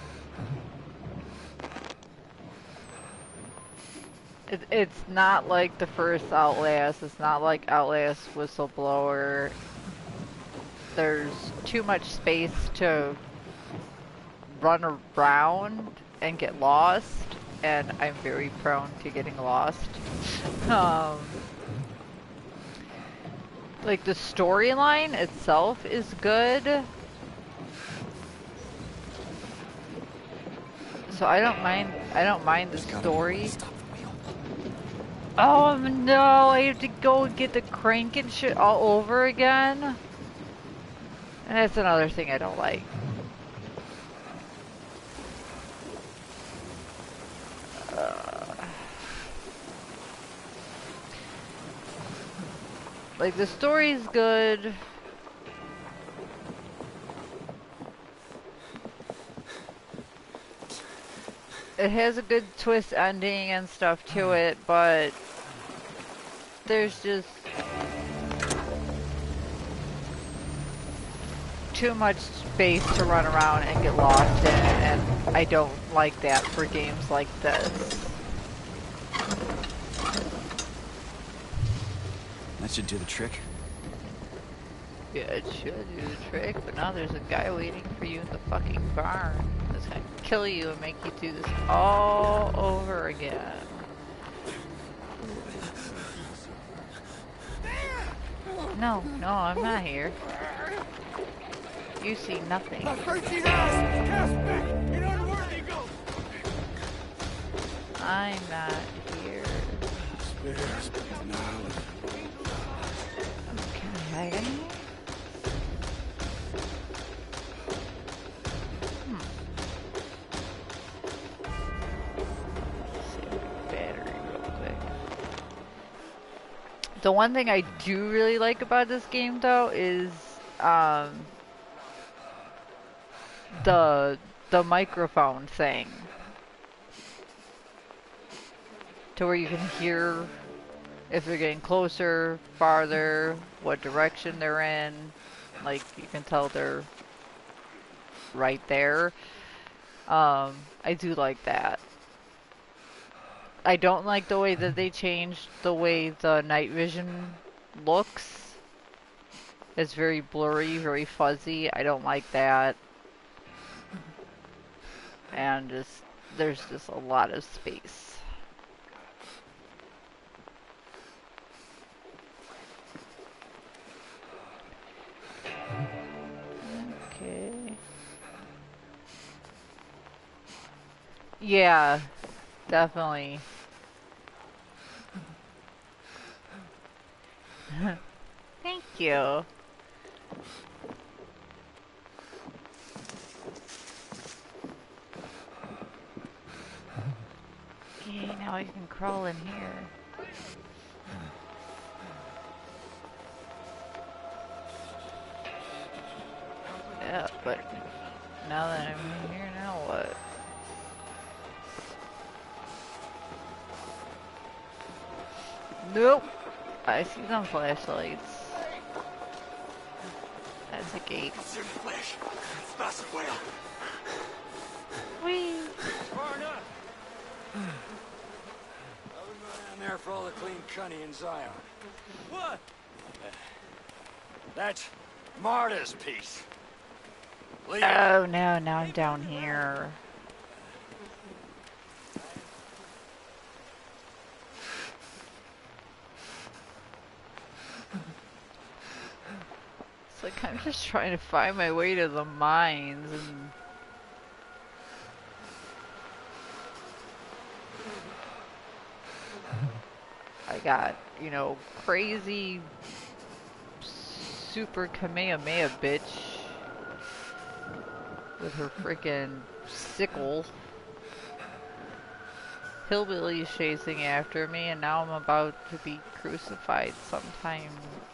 Speaker 2: It, it's not like the first Outlast. It's not like Outlast Whistleblower. There's too much space to run around and get lost, and I'm very prone to getting lost. Um, like the storyline itself is good, so I don't mind. I don't mind the story. Oh no! I have to go and get the crank and shit all over again. And that's another thing I don't like. Uh, like the story's good. It has a good twist ending and stuff to it, but there's just too much space to run around and get lost in, and I don't like that for games like this.
Speaker 1: That should do the trick.
Speaker 2: Yeah, it should do the trick, but now there's a guy waiting for you in the fucking barn that's gonna kill you and make you do this all over again. No, no, I'm not here. You see nothing. I'm not here. Oh, can I hide in here? Hmm. Save my battery real quick. The one thing I do really like about this game, though, is um, the the microphone thing, to where you can hear if they're getting closer, farther, what direction they're in. Like, you can tell they're right there. Um, I do like that. I don't like the way that they changed the way the night vision looks. It's very blurry, very fuzzy. I don't like that. And just, there's just a lot of space. Okay. Yeah, definitely. Thank you. Okay, now I can crawl in here. Yeah, but now that I'm in here, now what? Nope. I see some flashlights. That's a gate. Whee!
Speaker 7: Far enough. I'll go down there for all the clean cunny in Zion. What? That's Marta's piece. Leave it.
Speaker 2: Oh no, now I'm down here. It's like I'm just trying to find my way to the mines and... I got, you know, crazy super Kamehameha bitch with her freaking sickle. hillbillies chasing after me, and now I'm about to be crucified sometime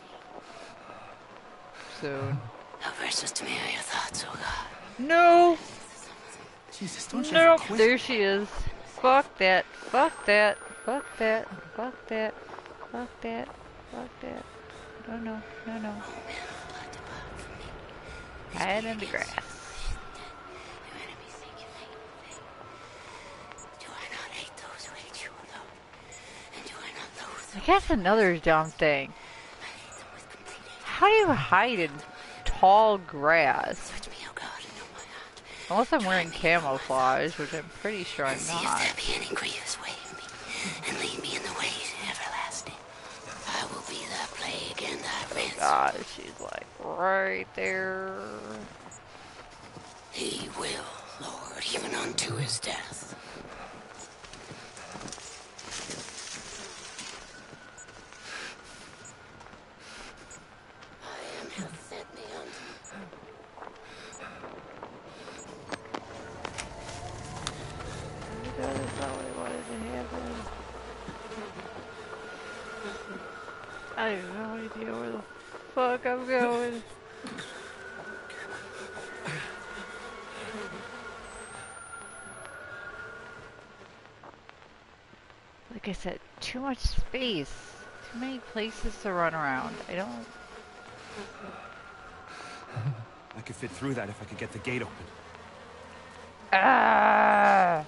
Speaker 2: soon.
Speaker 3: Help us to mirror your thoughts, oh God.
Speaker 2: No!
Speaker 1: Jesus, don't you
Speaker 2: Nope,
Speaker 1: ever quit.
Speaker 2: there she is. Fuck that, fuck that, fuck that, fuck that, fuck that, fuck that. No, no, no, no. Hide in the grass. I guess another dumb thing. How do you hide in tall grass? Unless I'm wearing camouflage, which I'm pretty sure I'm not. Oh God, she's like right there.
Speaker 3: He will, Lord, even unto his death. I am hath sent me unto.
Speaker 2: That is not what I wanted to happen. I have no idea where the fuck I'm going. Like I said, too much space. Too many places to run around. I don't...
Speaker 1: I could fit through that if I could get the gate open.
Speaker 2: Ah!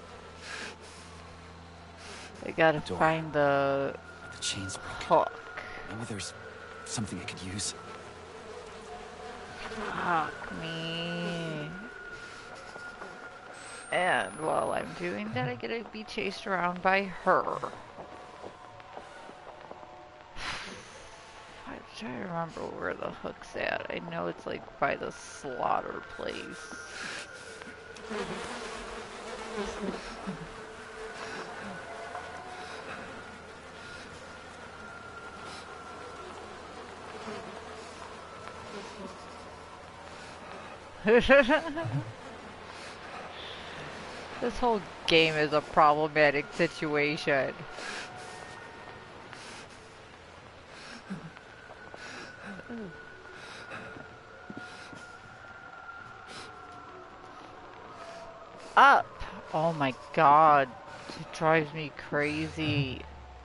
Speaker 2: I gotta
Speaker 1: Door.
Speaker 2: find the
Speaker 1: The chain's broken.
Speaker 2: hook.
Speaker 1: Maybe there's something I could use.
Speaker 2: Fuck me. And while I'm doing that, I get to be chased around by her. I'm trying to remember where the hook's at. I know it's like by the slaughter place. This whole game is a problematic situation. Up! Oh my god, it drives me crazy.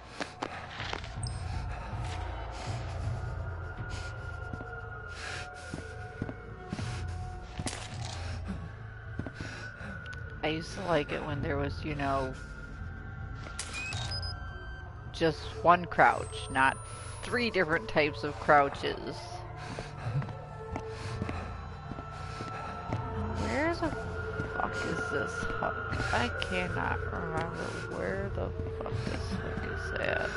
Speaker 2: I used to like it when there was, you know, just one crouch, not three different types of crouches. Where the fuck is this hook? I cannot remember where the fuck this hook is at.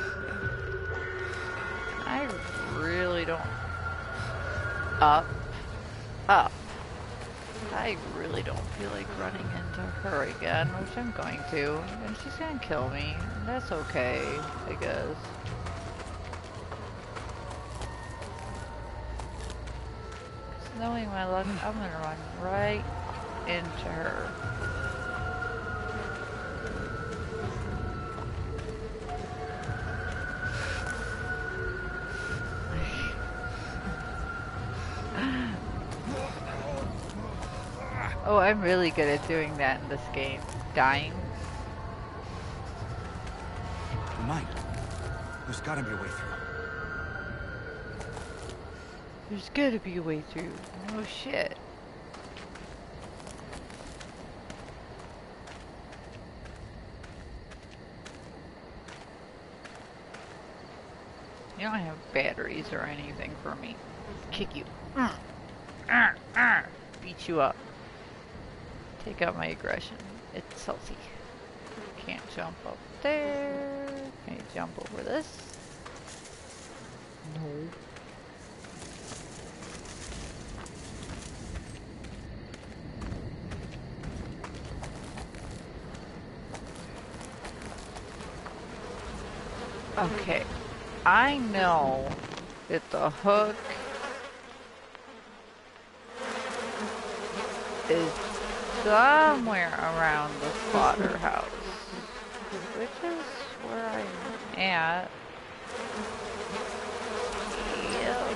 Speaker 2: I really don't... Up. Up. I really don't feel like running into her again, which I'm going to, and she's gonna kill me, and that's okay, I guess. Because knowing my luck, I'm gonna run right into her. Oh, I'm really good at doing that in this game. Dying.
Speaker 1: Mike, there's gotta be a way through.
Speaker 2: There's gotta be a way through. No shit. You don't have batteries or anything for me. Kick you. Mm. Arr, arr. Beat you up. Take out my aggression. It's salty. Can't jump up there. Can you jump over this? No. Okay. I know that the hook is somewhere around the slaughterhouse. at. Yep.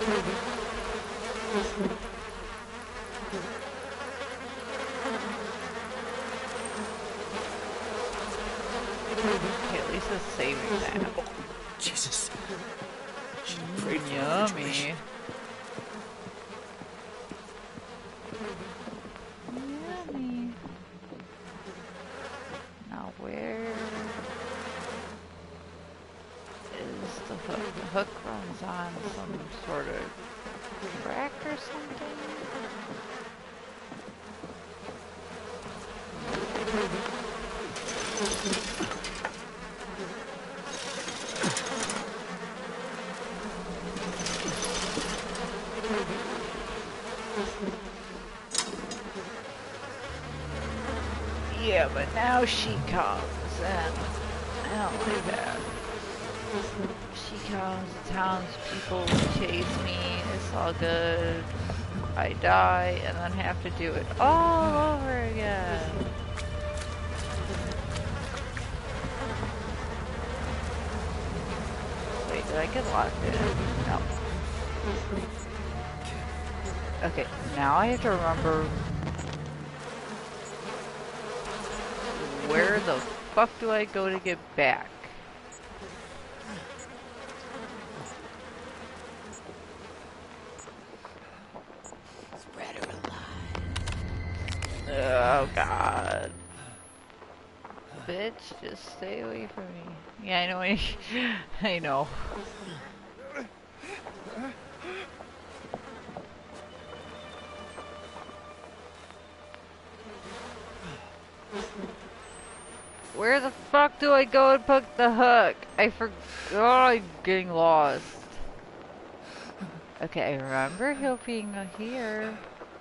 Speaker 2: Okay, at least it's saving that.
Speaker 1: Oh, Jesus. Should have prayed for
Speaker 2: Yummy. Yummy. Now where is the hook? The hook runs on some sort of track or something? Yeah, but now she comes, and I don't like that. She comes, the townspeople chase me, it's all good. I die, and then have to do it all over again. Wait, did I get locked in? No. Okay, now I have to remember where the fuck do I go to get back?
Speaker 3: Spread her alive.
Speaker 2: Oh god. Bitch, just stay away from me. Yeah, I know. I, I know. Where the fuck do I go and put the hook? I forgot. Oh, I'm getting lost. Okay, I remember he'll being here.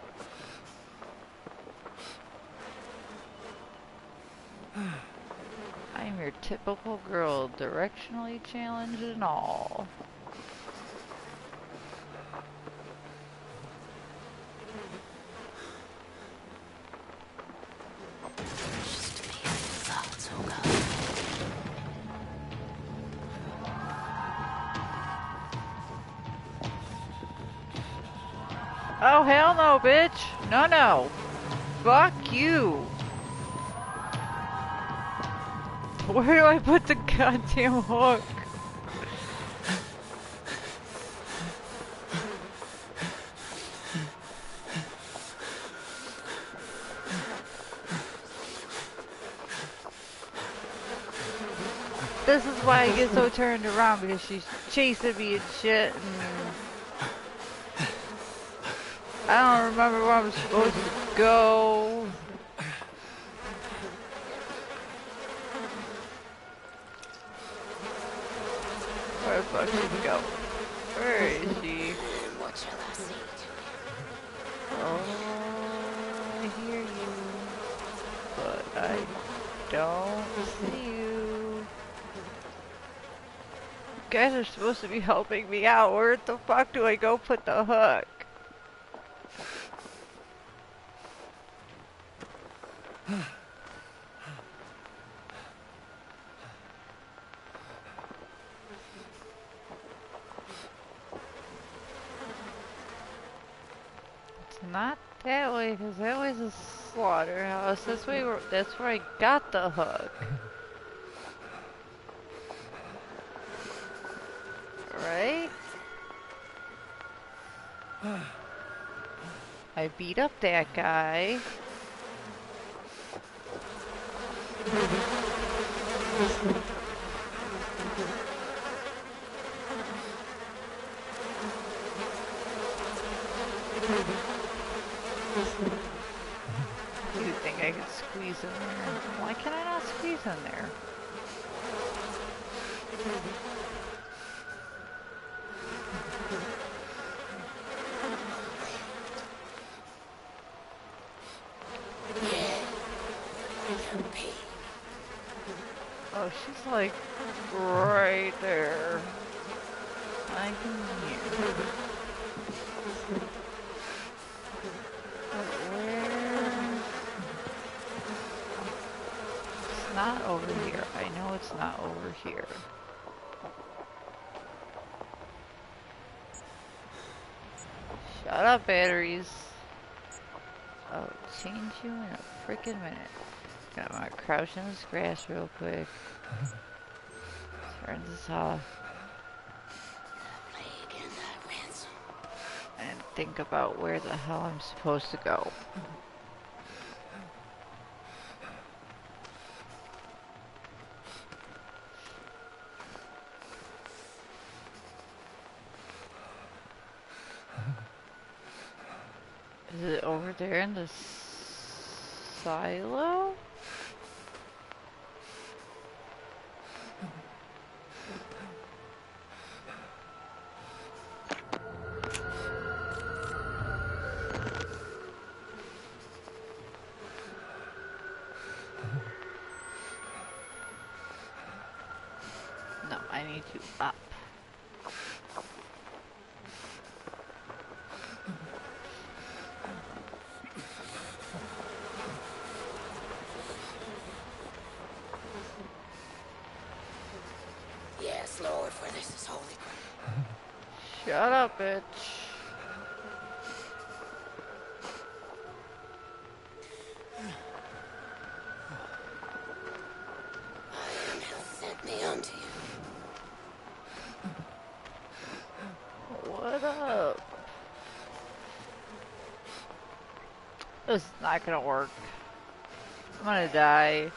Speaker 2: I'm your typical girl, directionally challenged and all. Oh, hell no, bitch! No, no! Fuck you! Where do I put the goddamn hook? This is why I get so turned around, because she's chasing me and shit, and I don't remember where I'm supposed to go. Where the fuck should we go? Where is she?
Speaker 3: What shall I say to you?
Speaker 2: Oh, I hear you, but I don't see you. You guys are supposed to be helping me out. Where the fuck do I go put the hook? It's not that way, because that way's a slaughterhouse. This way, where, that's where I got the hook. Right? I beat up that guy. You think I could squeeze in there? Why can I not squeeze in there? Oh, she's like right there. I can hear. But where? It's not over here. I know it's not over here. Shut up, batteries. I'll change you in a freaking minute. I'm gonna crouch in this grass real quick. Turn this off. And think about where the hell I'm supposed to go. Is it over there in the silo? No, I need you up.
Speaker 3: Yes, Lord, for this is holy ground.
Speaker 2: Shut up, bitch.
Speaker 3: I am hath sent me unto you.
Speaker 2: What up? This is not gonna work. I'm gonna die.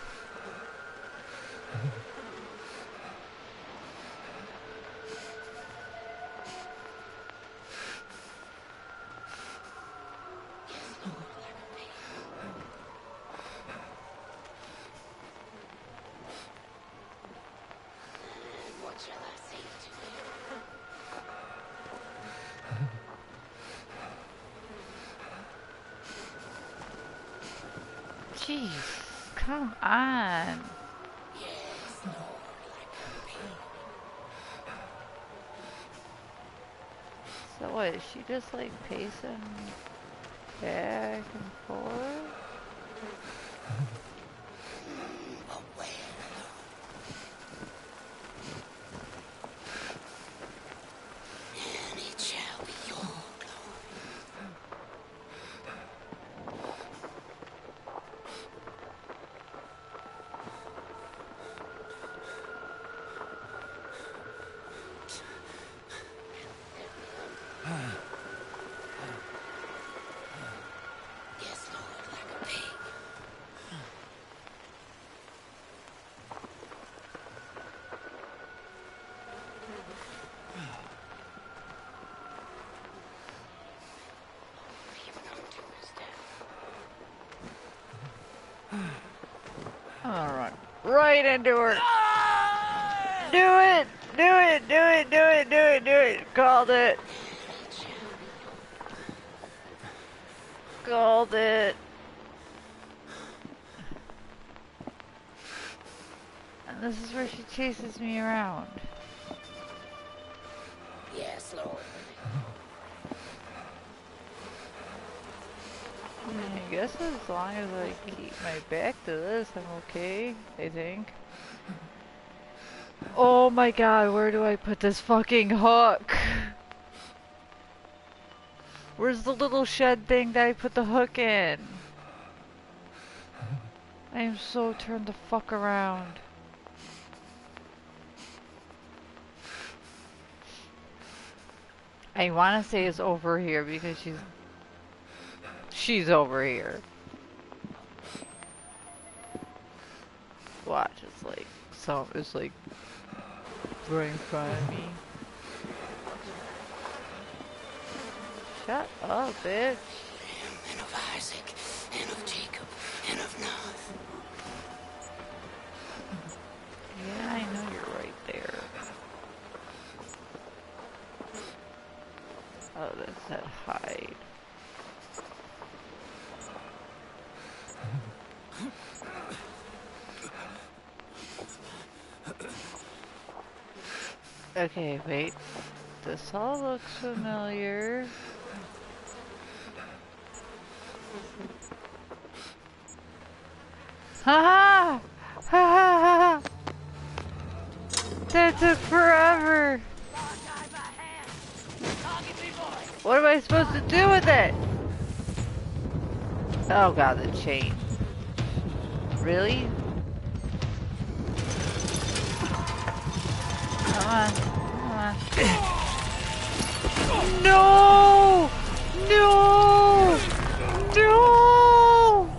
Speaker 2: Jeez, come on.
Speaker 3: Yes, Lord, like a pig.
Speaker 2: So what, is she just like pacing back and forth?
Speaker 3: But where, and it shall be your glory. Yes, Lord, like a pig. Even unto his death.
Speaker 2: I'm gonna run right into her. Do it! Do it! Do it! Do it! Do it! Do it! Called it! Called it! And this is where she chases me around.
Speaker 3: Yes, Lord.
Speaker 2: I mean, I guess as long as I keep my back to this, I'm okay, I think. Oh my god, where do I put this fucking hook? Where's the little shed thing that I put the hook in? I am so turned the fuck around. I wanna say it's over here because she's... She's over here. Watch, it's like... So, it's like... right in front of me. Shut up, bitch.
Speaker 3: And of Isaac, and of Jacob, and of Noth.
Speaker 2: Yeah, I know you're right there. Oh, that's that hide. Okay, wait. This all looks familiar. Ha ha! Ha ha ha! That took forever! What am I supposed to do with it? Oh god, the chain. Really? Come on. Come on. No! No! No!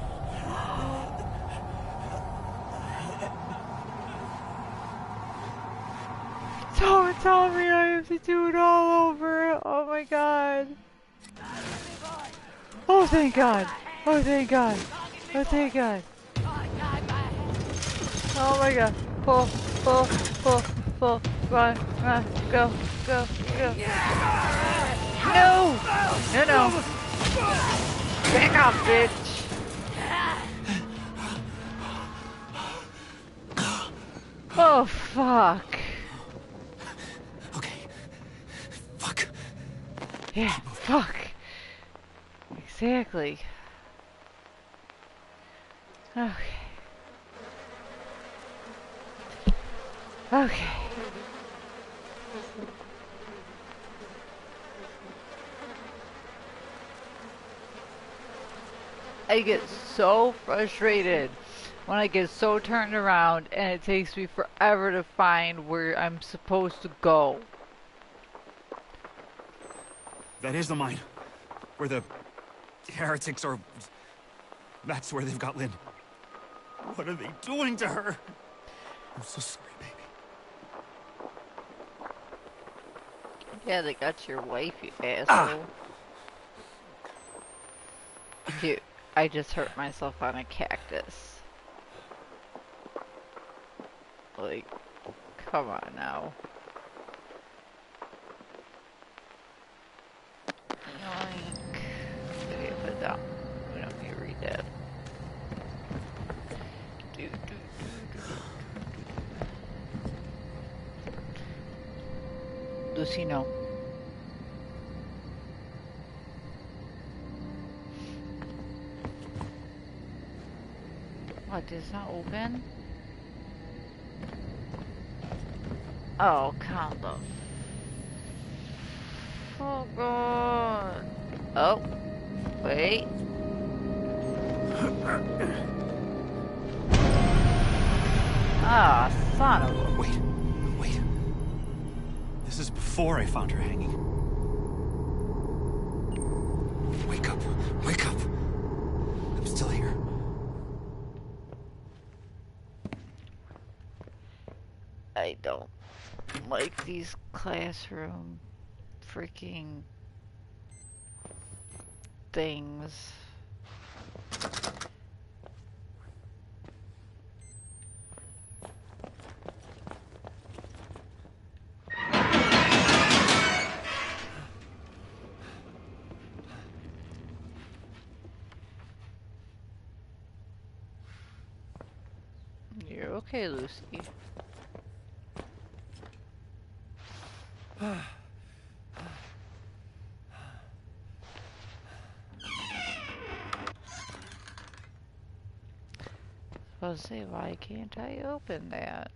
Speaker 2: Don't tell me I have to do it all over. Oh my god. Oh thank god. Oh thank god. Oh thank god. Oh my god. Pull, pull, pull, pull. Run, run, go, go, go. No! No, no. Back off, bitch. Oh, fuck.
Speaker 1: Okay. Fuck.
Speaker 2: Yeah, fuck. Exactly. Okay. Okay. I get so frustrated when I get so turned around and it takes me forever to find where I'm supposed to go.
Speaker 1: That is the mine. Where the heretics are... That's where they've got Lynn. What are they doing to her? I'm so sorry, baby.
Speaker 2: Yeah, they got your wife, you asshole.
Speaker 1: Ah.
Speaker 2: Dude, I just hurt myself on a cactus. Like, come on now. Yoink. Okay, put it down. We don't need to read that. Do, do, do, do. Lucy, no. What, it's not open? Oh, come the... Oh, God. Oh. Wait. Ah, son of a...
Speaker 1: Wait. Wait. This is before I found her hanging. Wake up. Wake up. I'm still here.
Speaker 2: I don't like these classroom freaking things. You're okay, Lucy. I was saying, why can't I open that?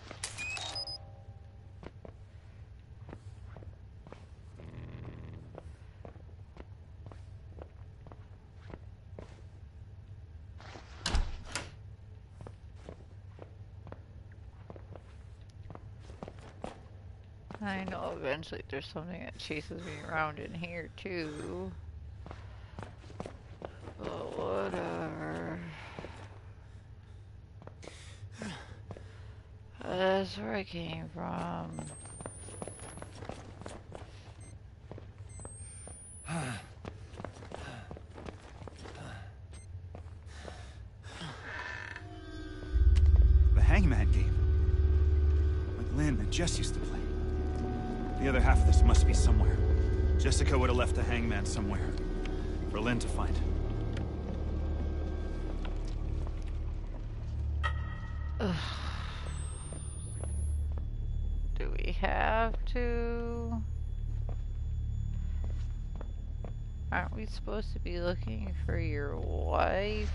Speaker 2: I know eventually there's something that chases me around in here too. But whatever. That's where I came from.
Speaker 1: The Hangman game. Like Lynn and Jess used to play. The other half of this must be somewhere. Jessica would have left the Hangman somewhere. For Lynn to find.
Speaker 2: Ugh. Do we have to? Aren't we supposed to be looking for your wife?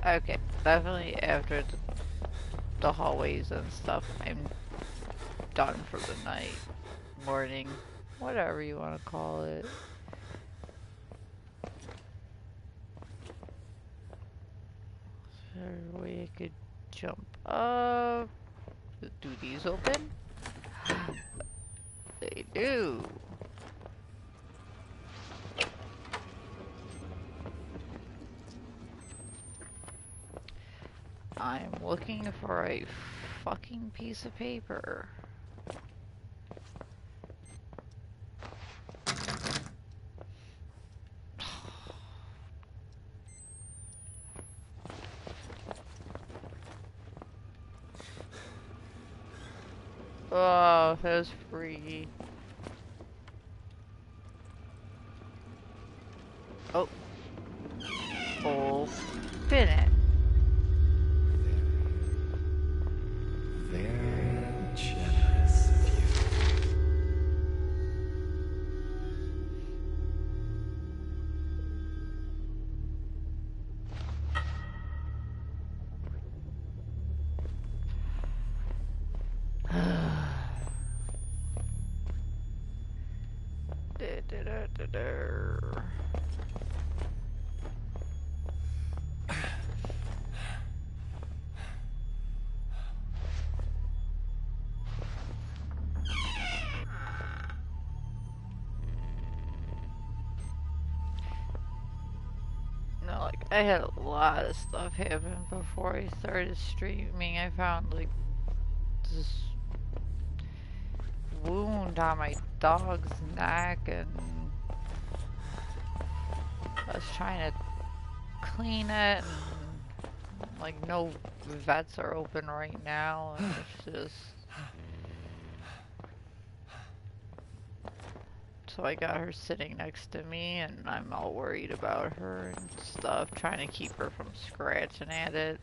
Speaker 2: Okay, definitely after the, the hallways and stuff, I'm done for the night, morning, whatever you want to call it. Is there a way I could jump up? Do these open? They do. I'm looking for a fucking piece of paper. Oh, that was free. Oh. Open it.
Speaker 1: Very generous of you.
Speaker 2: Da, da, da, da, da. No, like, I had a lot of stuff happen before I started streaming. I found, like, this wound on my dog's neck, and I was trying to clean it, and, like, no vets are open right now, and it's just... So I got her sitting next to me, and I'm all worried about her and stuff, trying to keep her from scratching at it.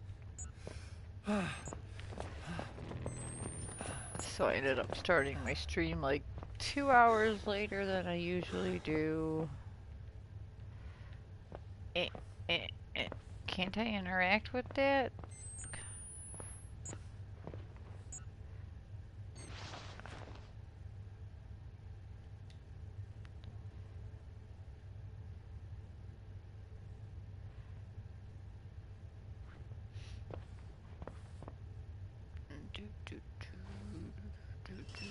Speaker 2: So I ended up starting my stream like two hours later than I usually do. Eh, eh, eh. Can't I interact with that? Do, do, do, do, do.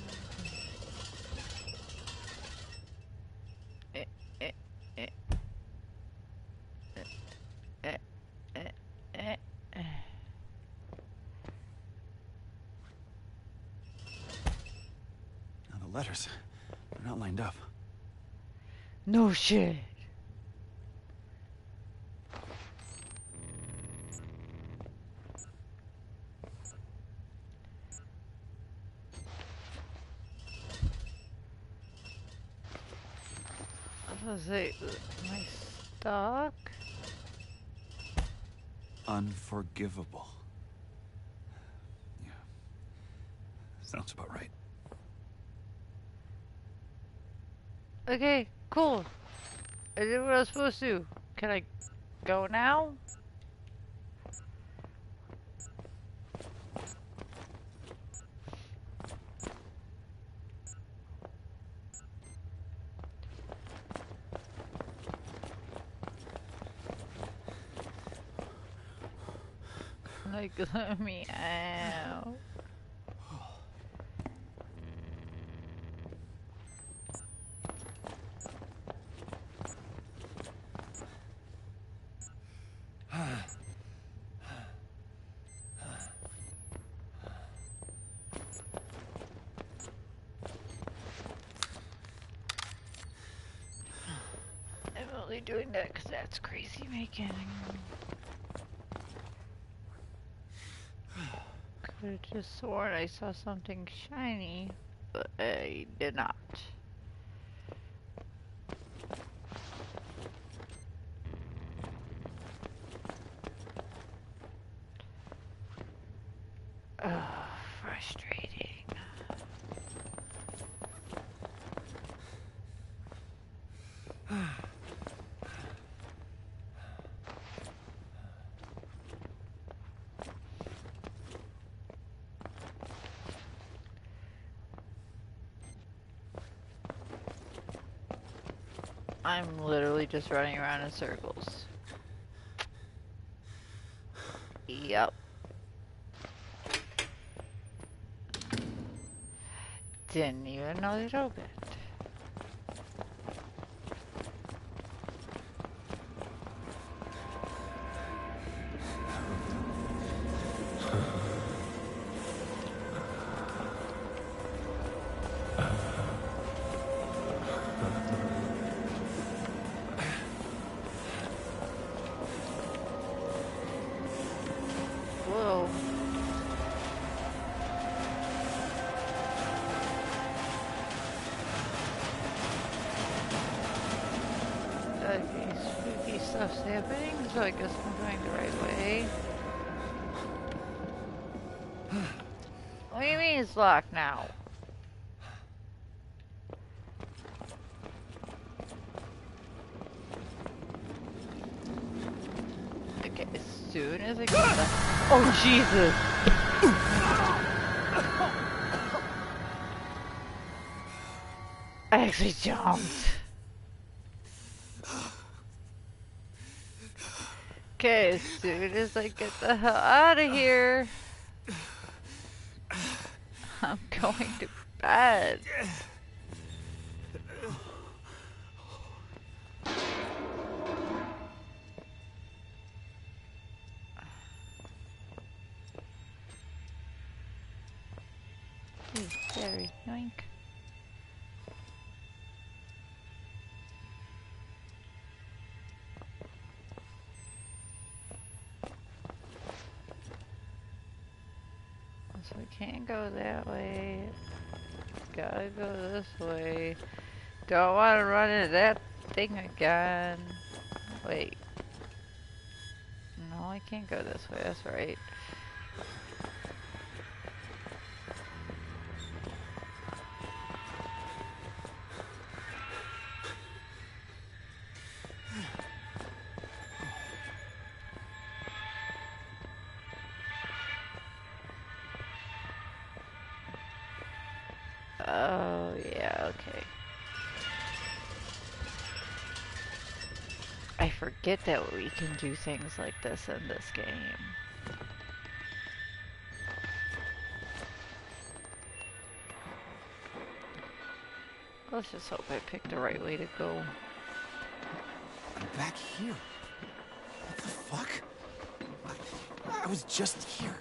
Speaker 2: Eh, eh, eh. Eh, eh, eh, eh.
Speaker 1: Now the letters, they're not lined up.
Speaker 2: No shit. I was gonna say, am I stuck?
Speaker 1: Unforgivable. Yeah. Sounds about right.
Speaker 2: Okay, cool. I did what I was supposed to. Can I go now? Like, let me out. I'm only doing that because that's crazy making. Could have just sworn I saw something shiny, but I did not. Ugh, frustrating. I'm literally just running around in circles. Yep. Didn't even know it opened. Whoa. Okay, spooky stuff's happening, so I guess I'm going the right way. What do you mean it's locked now? Okay, as soon as I get the- Oh, Jesus! I actually jumped. Okay, as soon as I get the hell out of here, I'm going to bed. Ooh, battery, yoink. So we can't go that way. Gotta go this way. Don't want to run into that thing again. Wait. No, I can't go this way. That's right. Oh, yeah, okay. I forget that we can do things like this in this game. Let's just hope I picked the right way to go.
Speaker 1: I'm back here. What the fuck? I, I was just here.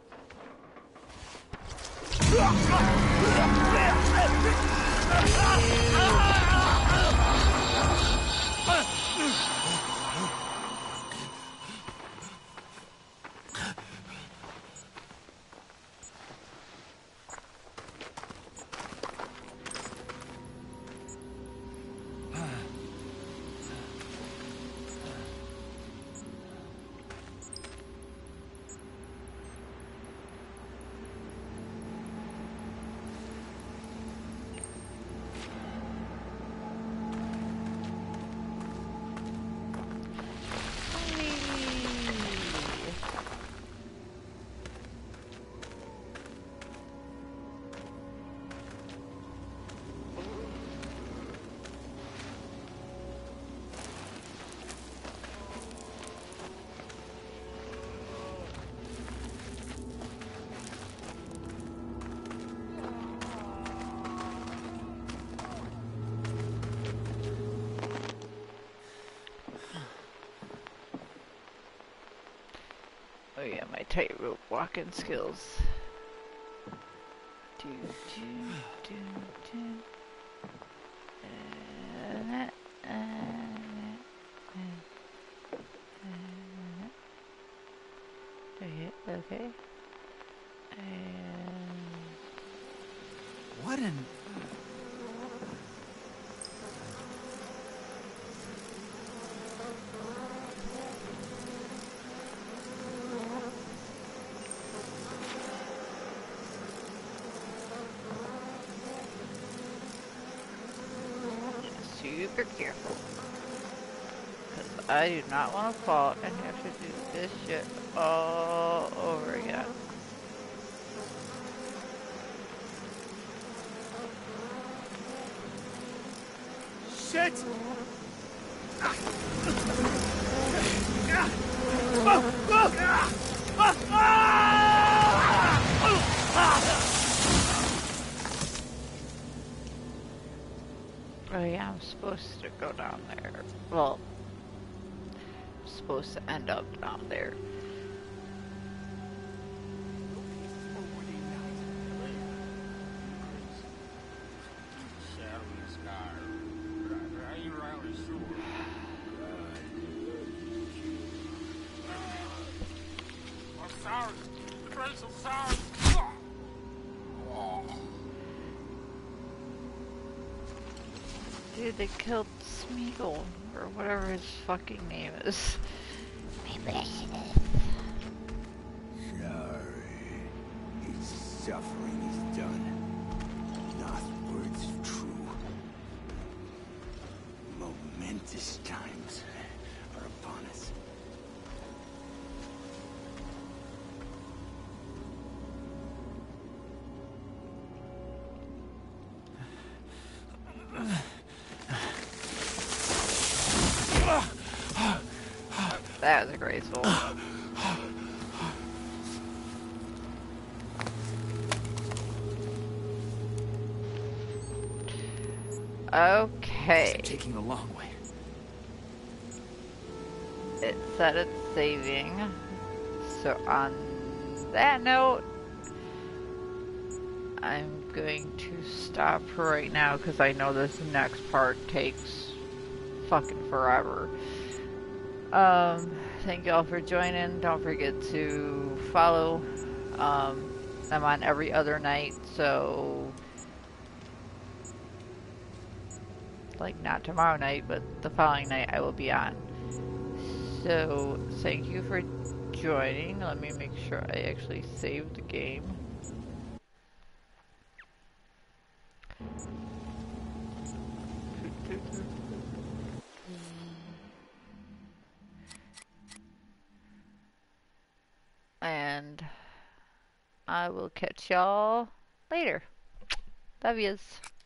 Speaker 1: Oh yeah, my tightrope walking skills. Do, do, do, do. Uh, uh, uh, uh, okay, okay. And What an...
Speaker 2: super careful. Because I do not want to fall and have to do this shit all over again.
Speaker 1: Shit!
Speaker 2: Oh yeah, I'm supposed to go down there. Well, I'm supposed to end up down there. Dude, they killed Smeagol, or whatever his fucking name is.
Speaker 8: Sorry. His suffering is done. Not words of true. Momentous times are upon us.
Speaker 2: That was a graceful. Okay.
Speaker 1: Taking the long way.
Speaker 2: It said it's saving. So on that note, I'm going to stop right now because I know this next part takes fucking forever. Um, thank y'all for joining. Don't forget to follow. Um, I'm on every other night, so like not tomorrow night, but the following night I will be on. So thank you for joining. Let me make sure I actually saved the game. And I will catch y'all later. Love yous.